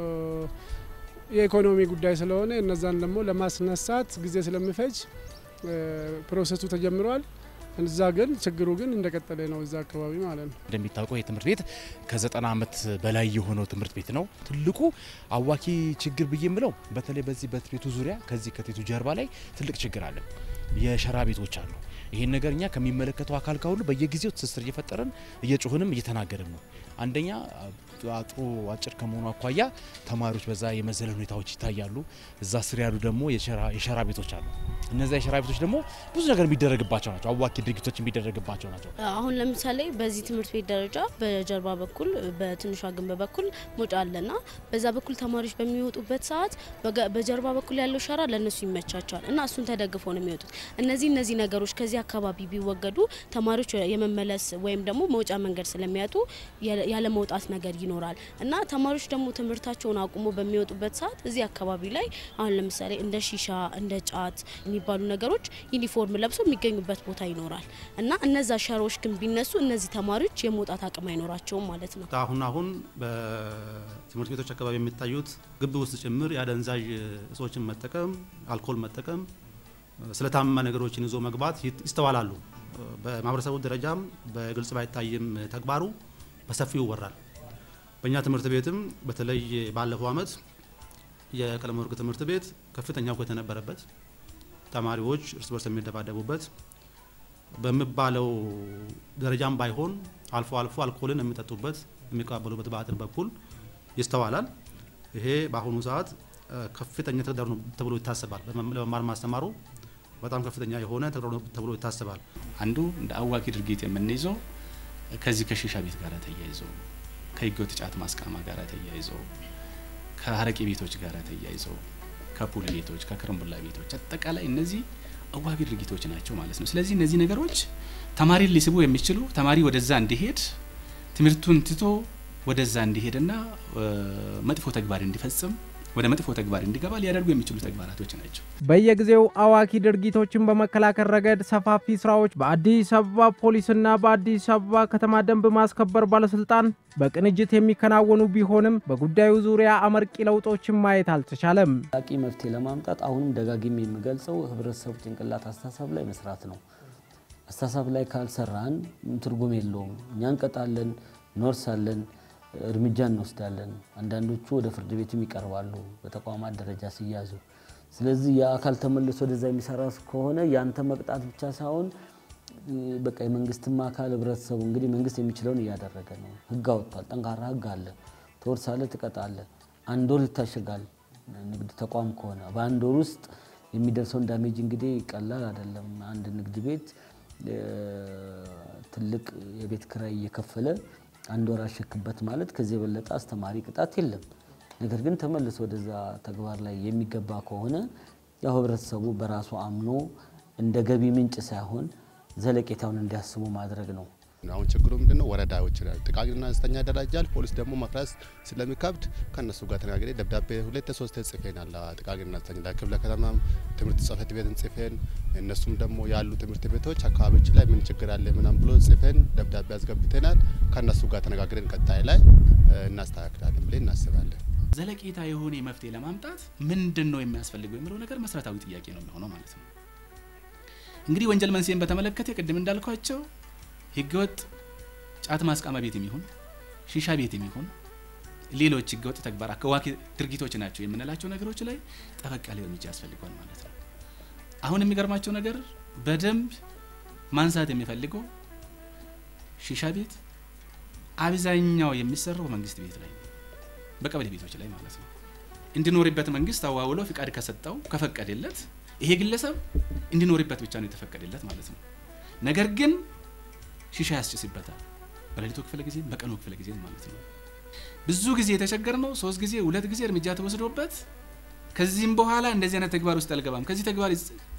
የኢኮኖሚ ጉዳይ ስለሆነ እነዛን ደግሞ ለማስነሳት ጊዜ ስለሚፈጅ ፕሮሰሱ ተጀምሯል። እዛ ግን ችግሩ ግን እንደቀጠለ ነው እዛ አካባቢ ማለት ነው። እንደሚታወቀው የትምህርት ቤት ከዘጠና ዓመት በላይ የሆነው ትምህርት ቤት ነው። ትልቁ አዋኪ ችግር ብዬምለው በተለይ በዚህ በትምህርት ቤቱ ዙሪያ ከዚህ ከቴቱ ጀርባ ላይ ትልቅ ችግር አለ። የሸራ ቤቶች አሉ። ይሄን ነገር እኛ ከሚመለከተው አካል ጋር ሁሉ በየጊዜው ትስስር እየፈጠረን እየጮህንም እየተናገርን ነው። አንደኛ አጥሩ አጭር ከመሆኑ አኳያ ተማሪዎች በዛ የመዘለል ሁኔታዎች ይታያሉ። እዛ ስር ያሉ ደግሞ የሸራ የሸራ ቤቶች አሉ። እነዛ የሸራ ቤቶች ደግሞ ብዙ ነገር የሚደረግባቸው ናቸው። አዋኪ ድርጊቶች የሚደረግባቸው ናቸው። አሁን ለምሳሌ በዚህ ትምህርት ቤት ደረጃ በጀርባ በኩል በትንሿ ግንብ በኩል ሞጫ አለና በዛ በኩል ተማሪዎች በሚወጡበት ሰዓት በጀርባ በኩል ያለው ሸራ ለነሱ ይመቻቸዋል እና እሱን ተደግፈው ነው የሚወጡት። እነዚህ እነዚህ ነገሮች ከዚህ አካባቢ ቢወገዱ ተማሪዎች የመመለስ ወይም ደግሞ መውጫ መንገድ ስለሚያጡ ያለ መውጣት ነገር ይኖራል እና ተማሪዎች ደግሞ ትምህርታቸውን አቁሞ በሚወጡበት ሰዓት እዚህ አካባቢ ላይ አሁን ለምሳሌ እንደ ሺሻ እንደ ጫት የሚባሉ ነገሮች ዩኒፎርም ለብሰው የሚገኙበት ቦታ ይኖራል እና እነዛ ሸራዎች ግን ቢነሱ እነዚህ ተማሪዎች የመውጣት አቅም አይኖራቸውም ማለት ነው። አሁን አሁን በትምህርት ቤቶች አካባቢ የሚታዩት ግቢ ውስጥ ጭምር ያደንዛዥ እጾችን መጠቀም፣ አልኮል መጠቀም፣ ስለታማ ነገሮችን ይዞ መግባት ይስተዋላሉ። በማህበረሰቡ ደረጃም በግልጽ ባይታይም ተግባሩ በሰፊው ይወራል። በእኛ ትምህርት ቤትም በተለይ ባለፈው አመት የቀለም ወርቅ ትምህርት ቤት ከፍተኛ ሁከት የነበረበት ተማሪዎች እርስ በርስ የሚደባደቡበት በሚባለው ደረጃም ባይሆን አልፎ አልፎ አልኮልን የሚጠጡበት የሚቀበሉበት በአጥር በኩል ይስተዋላል። ይሄ በአሁኑ ሰዓት ከፍተኛ ተግዳሮ ነው ተብሎ ይታሰባል። ለመማር ማስተማሩ በጣም ከፍተኛ የሆነ ተግዳሮ ነው ተብሎ ይታሰባል። አንዱ እንደ አዋኪ ድርጊት የምንይዘው ከዚህ ከሺሻ ቤት ጋር ተያይዞ ከህገወጥ ጫት ማስቃማ ጋር ተያይዞ ከሀረቂ ቤቶች ጋር ተያይዞ ከፑል ቤቶች ከከረምቡላ ቤቶች አጠቃላይ እነዚህ አዋኪ ድርጊቶች ናቸው ማለት ነው። ስለዚህ እነዚህ ነገሮች ተማሪን ሊስቡ የሚችሉ ተማሪ ወደዛ እንዲሄድ ትምህርቱን ትቶ ወደዛ እንዲሄድና መጥፎ ተግባር እንዲፈጽም ወደ መጥፎ ተግባር እንዲገባ ሊያደርጉ የሚችሉ ተግባራቶች ናቸው። በየጊዜው አዋኪ ድርጊቶችን በመከላከል ረገድ ሰፋፊ ስራዎች በአዲስ አበባ ፖሊስና በአዲስ አበባ ከተማ ደንብ ማስከበር ባለስልጣን በቅንጅት የሚከናወኑ ቢሆንም በጉዳዩ ዙሪያ አመርቂ ለውጦችን ማየት አልተቻለም። አቂ መፍትሄ ለማምጣት አሁንም ደጋግሜ የሚገልጸው ህብረተሰቡ ጭንቅላት አስተሳሰብ ላይ መስራት ነው። አስተሳሰብ ላይ ካልሰራን ትርጉም የለውም። እኛ እንቀጣለን፣ እንወርሳለን፣ እርምጃ እንወስዳለን። አንዳንዶቹ ወደ ፍርድ ቤትም ይቀርባሉ በተቋማት ደረጃ ሲያዙ። ስለዚህ የአካል ተመልሶ ወደዛ የሚሰራ ከሆነ ያንተ መቅጣት ብቻ ሳይሆን በቃ የመንግስትም አካል ህብረተሰቡ እንግዲህ መንግስት የሚችለውን እያደረገ ነው። ህግ አውጥቷል፣ ጠንካራ ህግ አለ። ትወርሳለህ፣ ትቀጣለህ። አንድ ወር ይታሸጋል። ንግድ ተቋም ከሆነ በአንድ ወር ውስጥ የሚደርሰው ዳሜጅ እንግዲህ ቀላል አይደለም። አንድ ንግድ ቤት ትልቅ የቤት ኪራይ እየከፈለ አንድ ወር አሸክበት ማለት ከዚህ የበለጠ አስተማሪ ቅጣት የለም። ነገር ግን ተመልሶ ወደዛ ተግባር ላይ የሚገባ ከሆነ ያው ህብረተሰቡ በራሱ አምኖ እንደ ገቢ ምንጭ ሳይሆን ዘለቄታውን እንዲያስቡ ማድረግ ነው። አሁን ችግሩ ምንድነው? ወረዳዎች ላይ ጥቃቅንና አነስተኛ ደረጃ ፖሊስ ደግሞ መፍረስ ስለሚከብድ ከነሱ ጋር ተነጋግረን ደብዳቤ ሁለት ሶስት ጽፈናል። ጥቃቅንና አነስተኛ ክፍለ ከተማም ትምህርት ጽፈት ቤትን ጽፈን እነሱም ደግሞ ያሉ ትምህርት ቤቶች አካባቢዎች ላይ ምን ችግር አለ ምናም ብሎ ጽፈን ደብዳቤ አስገብተናል። ከነሱ ጋር ተነጋግረን ቀጣይ ላይ እናስተካክላለን ብለን እናስባለን። ዘለቄታ የሆነ መፍትሄ ለማምጣት ምንድነው የሚያስፈልገው የሚለው ነገር መሰረታዊ ጥያቄ ነው የሚሆነው ማለት ነው። እንግዲህ ወንጀል መንስኤን በተመለከተ ቅድም እንዳልኳቸው ህገወጥ ጫት ማስቃማ ቤትም ይሁን ሺሻ ቤትም ይሁን ሌሎች ህገወጥ ተግባር አከዋቂ ድርጊቶች ናቸው የምንላቸው ነገሮች ላይ ጠበቅ ያለ እርምጃ ያስፈልጋል ማለት ነው። አሁን የሚገርማቸው ነገር በደንብ ማንሳት የሚፈልገው ሺሻ ቤት አብዛኛው የሚሰራው መንግስት ቤት ላይ በቀበሌ ቤቶች ላይ ማለት ነው። እንዲኖርበት መንግስት አዋውሎ ፍቃድ ከሰጠው ከፈቀደለት ይሄ ግለሰብ እንዲኖርበት ብቻ ነው የተፈቀደለት ማለት ነው። ነገር ግን ሺሻ ያስጭስበታል በሌሊቱ ክፍለ ጊዜ በቀኑ ክፍለ ጊዜ ማለት ነው። ብዙ ጊዜ የተቸገርነው ሶስት ጊዜ ሁለት ጊዜ እርምጃ ተወስዶበት ከዚህም በኋላ እንደዚህ አይነት ተግባር ውስጥ አልገባም ከዚህ ተግባር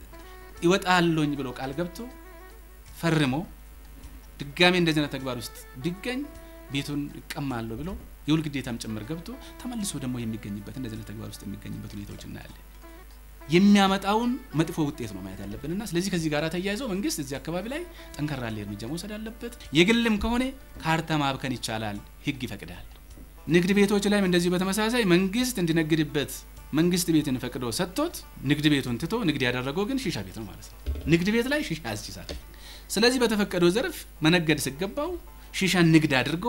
ይወጣልኝ ብሎ ቃል ገብቶ ፈርሞ ድጋሜ እንደዚህ አይነት ተግባር ውስጥ ቢገኝ ቤቱን ይቀማሉ ብሎ የውል ግዴታም ጭምር ገብቶ ተመልሶ ደግሞ የሚገኝበት እንደዚህ አይነት ተግባር ውስጥ የሚገኝበት ሁኔታዎች እናያለን። የሚያመጣውን መጥፎ ውጤት ነው ማየት ያለብንና ስለዚህ ከዚህ ጋር ተያይዞ መንግስት እዚህ አካባቢ ላይ ጠንከራ ያለ እርምጃ መውሰድ አለበት። የግልም ከሆነ ካርታ ማብከን ይቻላል ህግ ይፈቅዳል። ንግድ ቤቶች ላይም እንደዚህ በተመሳሳይ መንግስት እንዲነግድበት መንግስት ቤትን ፈቅዶ ሰጥቶት ንግድ ቤቱን ትቶ ንግድ ያደረገው ግን ሺሻ ቤት ነው ማለት ነው። ንግድ ቤት ላይ ሺሻ ያስጭሳል። ስለዚህ በተፈቀደው ዘርፍ መነገድ ሲገባው ሺሻን ንግድ አድርጎ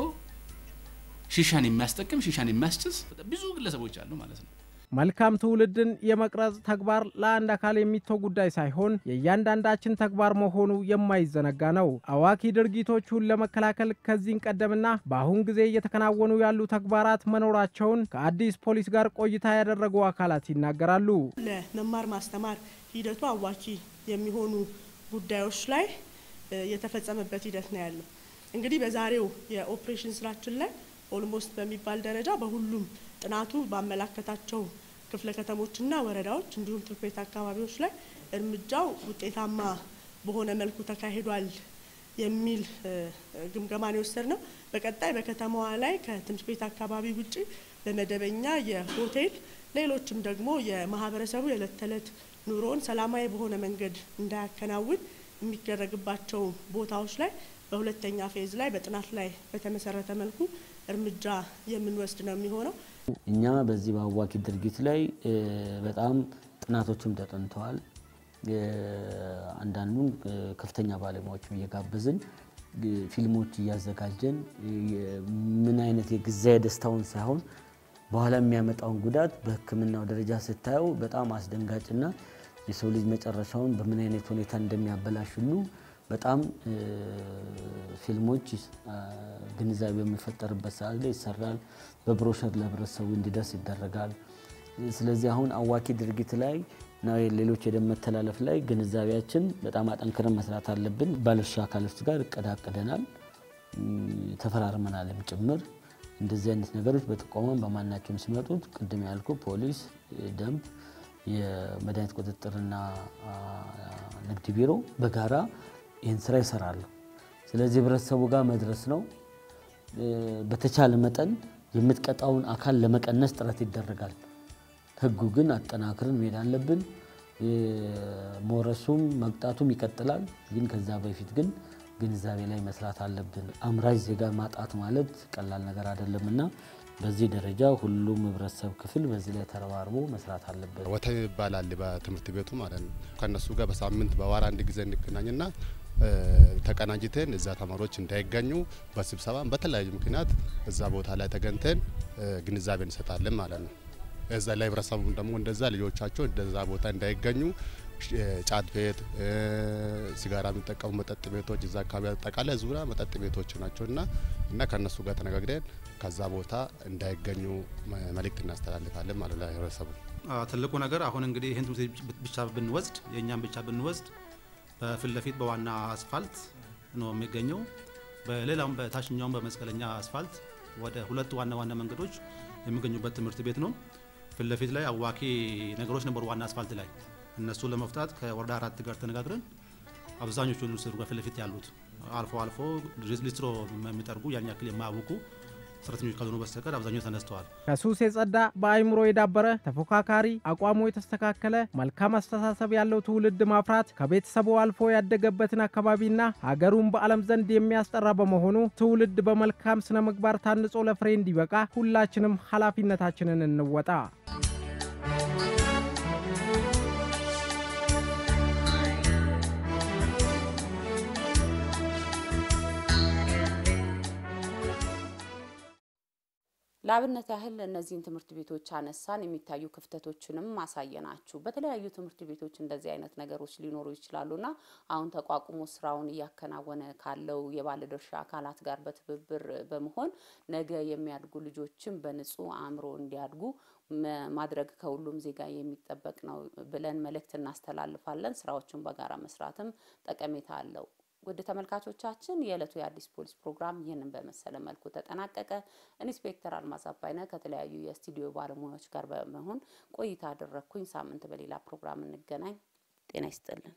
ሺሻን የሚያስጠቅም ሺሻን የሚያስጭስ ብዙ ግለሰቦች አሉ ማለት ነው። መልካም ትውልድን የመቅረጽ ተግባር ለአንድ አካል የሚተው ጉዳይ ሳይሆን የእያንዳንዳችን ተግባር መሆኑ የማይዘነጋ ነው። አዋኪ ድርጊቶቹን ለመከላከል ከዚህ ቀደምና በአሁን ጊዜ እየተከናወኑ ያሉ ተግባራት መኖራቸውን ከአዲስ ፖሊስ ጋር ቆይታ ያደረጉ አካላት ይናገራሉ። ለመማር ማስተማር ሂደቱ አዋኪ የሚሆኑ ጉዳዮች ላይ የተፈጸመበት ሂደት ነው ያለው። እንግዲህ በዛሬው የኦፕሬሽን ስራችን ላይ ኦልሞስት በሚባል ደረጃ በሁሉም ጥናቱ ባመላከታቸው ክፍለ ከተሞችና ወረዳዎች እንዲሁም ትምህርት ቤት አካባቢዎች ላይ እርምጃው ውጤታማ በሆነ መልኩ ተካሂዷል የሚል ግምገማን የወሰድነው። በቀጣይ በከተማዋ ላይ ከትምህርት ቤት አካባቢ ውጪ በመደበኛ የሆቴል ሌሎችም ደግሞ የማህበረሰቡ የዕለት ተዕለት ኑሮን ሰላማዊ በሆነ መንገድ እንዳያከናውን የሚደረግባቸው ቦታዎች ላይ በሁለተኛ ፌዝ ላይ በጥናት ላይ በተመሰረተ መልኩ እርምጃ የምንወስድ ነው የሚሆነው። እኛ በዚህ በአዋኪ ድርጊት ላይ በጣም ጥናቶችም ተጠንተዋል። አንዳንዱን ከፍተኛ ባለሙያዎች እየጋበዝን ፊልሞች እያዘጋጀን ምን አይነት የግዛይ ደስታውን ሳይሆን በኋላ የሚያመጣውን ጉዳት በሕክምናው ደረጃ ስታየው በጣም አስደንጋጭና የሰው ልጅ መጨረሻውን በምን አይነት ሁኔታ እንደሚያበላሽ ሁሉ በጣም ፊልሞች ግንዛቤ የሚፈጠርበት ሰዓት ላይ ይሰራል። በብሮሸር ለህብረተሰቡ እንዲደርስ ይደረጋል። ስለዚህ አሁን አዋኪ ድርጊት ላይ ነው ሌሎች የደም መተላለፍ ላይ ግንዛቤያችን በጣም አጠንክረን መስራት አለብን። ባለድርሻ አካሎች ጋር እቀዳቀደናል ተፈራርመናልም ጭምር እንደዚህ አይነት ነገሮች በተቋማም በማናቸውም ሲመጡት ቅድም ያልኩ ፖሊስ፣ ደንብ፣ የመድኃኒት ቁጥጥርና ንግድ ቢሮ በጋራ ይህን ስራ ይሰራሉ። ስለዚህ ህብረተሰቡ ጋር መድረስ ነው። በተቻለ መጠን የምትቀጣውን አካል ለመቀነስ ጥረት ይደረጋል። ህጉ ግን አጠናክረን መሄድ አለብን። ሞረሱም መቅጣቱም ይቀጥላል። ግን ከዛ በፊት ግን ግንዛቤ ላይ መስራት አለብን። አምራች ዜጋ ማጣት ማለት ቀላል ነገር አይደለምና በዚህ ደረጃ ሁሉም ህብረተሰብ ክፍል በዚህ ላይ ተረባርቦ መስራት አለበት። ወተም ይባላል በትምህርት ቤቱ ማለት ነው። ከነሱ ጋር በሳምንት በወር አንድ ጊዜ እንገናኝና ተቀናጅተን እዛ ተማሪዎች እንዳይገኙ በስብሰባ በተለያዩ ምክንያት እዛ ቦታ ላይ ተገንተን ግንዛቤ እንሰጣለን ማለት ነው። እዛ ላይ ህብረተሰቡ ደግሞ እንደዛ ልጆቻቸው እንደዛ ቦታ እንዳይገኙ ጫት ቤት፣ ሲጋራ የሚጠቀሙ መጠጥ ቤቶች እዛ አካባቢ አጠቃላይ ዙሪያ መጠጥ ቤቶች ናቸውና እና ከነሱ ጋር ተነጋግረን ከዛ ቦታ እንዳይገኙ መልእክት እናስተላልፋለን ማለት ነው ለህብረተሰቡ። ትልቁ ነገር አሁን እንግዲህ ይሄን ብቻ ብንወስድ የኛን ብቻ ብንወስድ በፊት ለፊት በዋና አስፋልት ነው የሚገኘው። በሌላውም በታችኛውም በመስቀለኛ አስፋልት ወደ ሁለት ዋና ዋና መንገዶች የሚገኙበት ትምህርት ቤት ነው። ፊት ለፊት ላይ አዋኪ ነገሮች ነበሩ ዋና አስፋልት ላይ እነሱ ለመፍታት ከወረዳ አራት ጋር ተነጋግረን አብዛኞቹ ነው ስሩ በፊት ለፊት ያሉት አልፎ አልፎ ሊስትሮ የሚጠርጉ ያን ያክል የማያውቁ ሰራተኞች ካልሆኑ በስተቀር አብዛኛው ተነስተዋል። ከሱስ የጸዳ በአይምሮ የዳበረ ተፎካካሪ አቋሙ የተስተካከለ መልካም አስተሳሰብ ያለው ትውልድ ማፍራት ከቤተሰቡ አልፎ ያደገበትን አካባቢና ሀገሩን በዓለም ዘንድ የሚያስጠራ በመሆኑ ትውልድ በመልካም ስነ ምግባር ታንጾ ለፍሬ እንዲበቃ ሁላችንም ኃላፊነታችንን እንወጣ። ላብነት ያህል እነዚህን ትምህርት ቤቶች አነሳን የሚታዩ ክፍተቶችንም ማሳየናችሁ በተለያዩ ትምህርት ቤቶች እንደዚህ አይነት ነገሮች ሊኖሩ ይችላሉና አሁን ተቋቁሞ ስራውን ያከናወነ ካለው የባለድርሻ አካላት ጋር በትብብር በመሆን ነገ የሚያድጉ ልጆችን በንጹህ አእምሮ እንዲያድጉ ማድረግ ከሁሉም ዜጋ የሚጠበቅ ነው ብለን መልእክት እናስተላልፋለን። ስራዎችን በጋራ መስራትም ጠቀሜታ አለው። ወደ ተመልካቾቻችን የዕለቱ የአዲስ ፖሊስ ፕሮግራም ይህንን በመሰለ መልኩ ተጠናቀቀ። ኢንስፔክተር አልማዝ አባይነህ ከተለያዩ የስቱዲዮ ባለሙያዎች ጋር በመሆን ቆይታ አደረኩኝ። ሳምንት በሌላ ፕሮግራም እንገናኝ። ጤና ይስጥልን።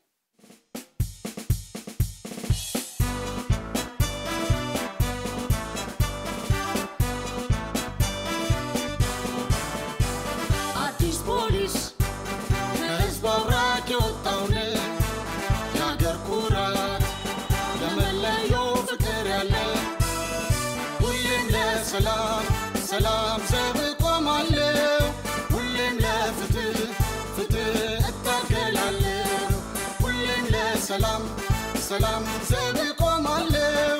አዲስ ፖሊስ ከህዝብ አብራክ የወጣው ነው የአገር ኩራት ሰላም ሰላም ዘብ ቆማለሁ ሁሌም ለፍትህ ፍትህ እታገላለሁ ሁሌም ለሰላም ሰላም ዘብ ቆማለሁ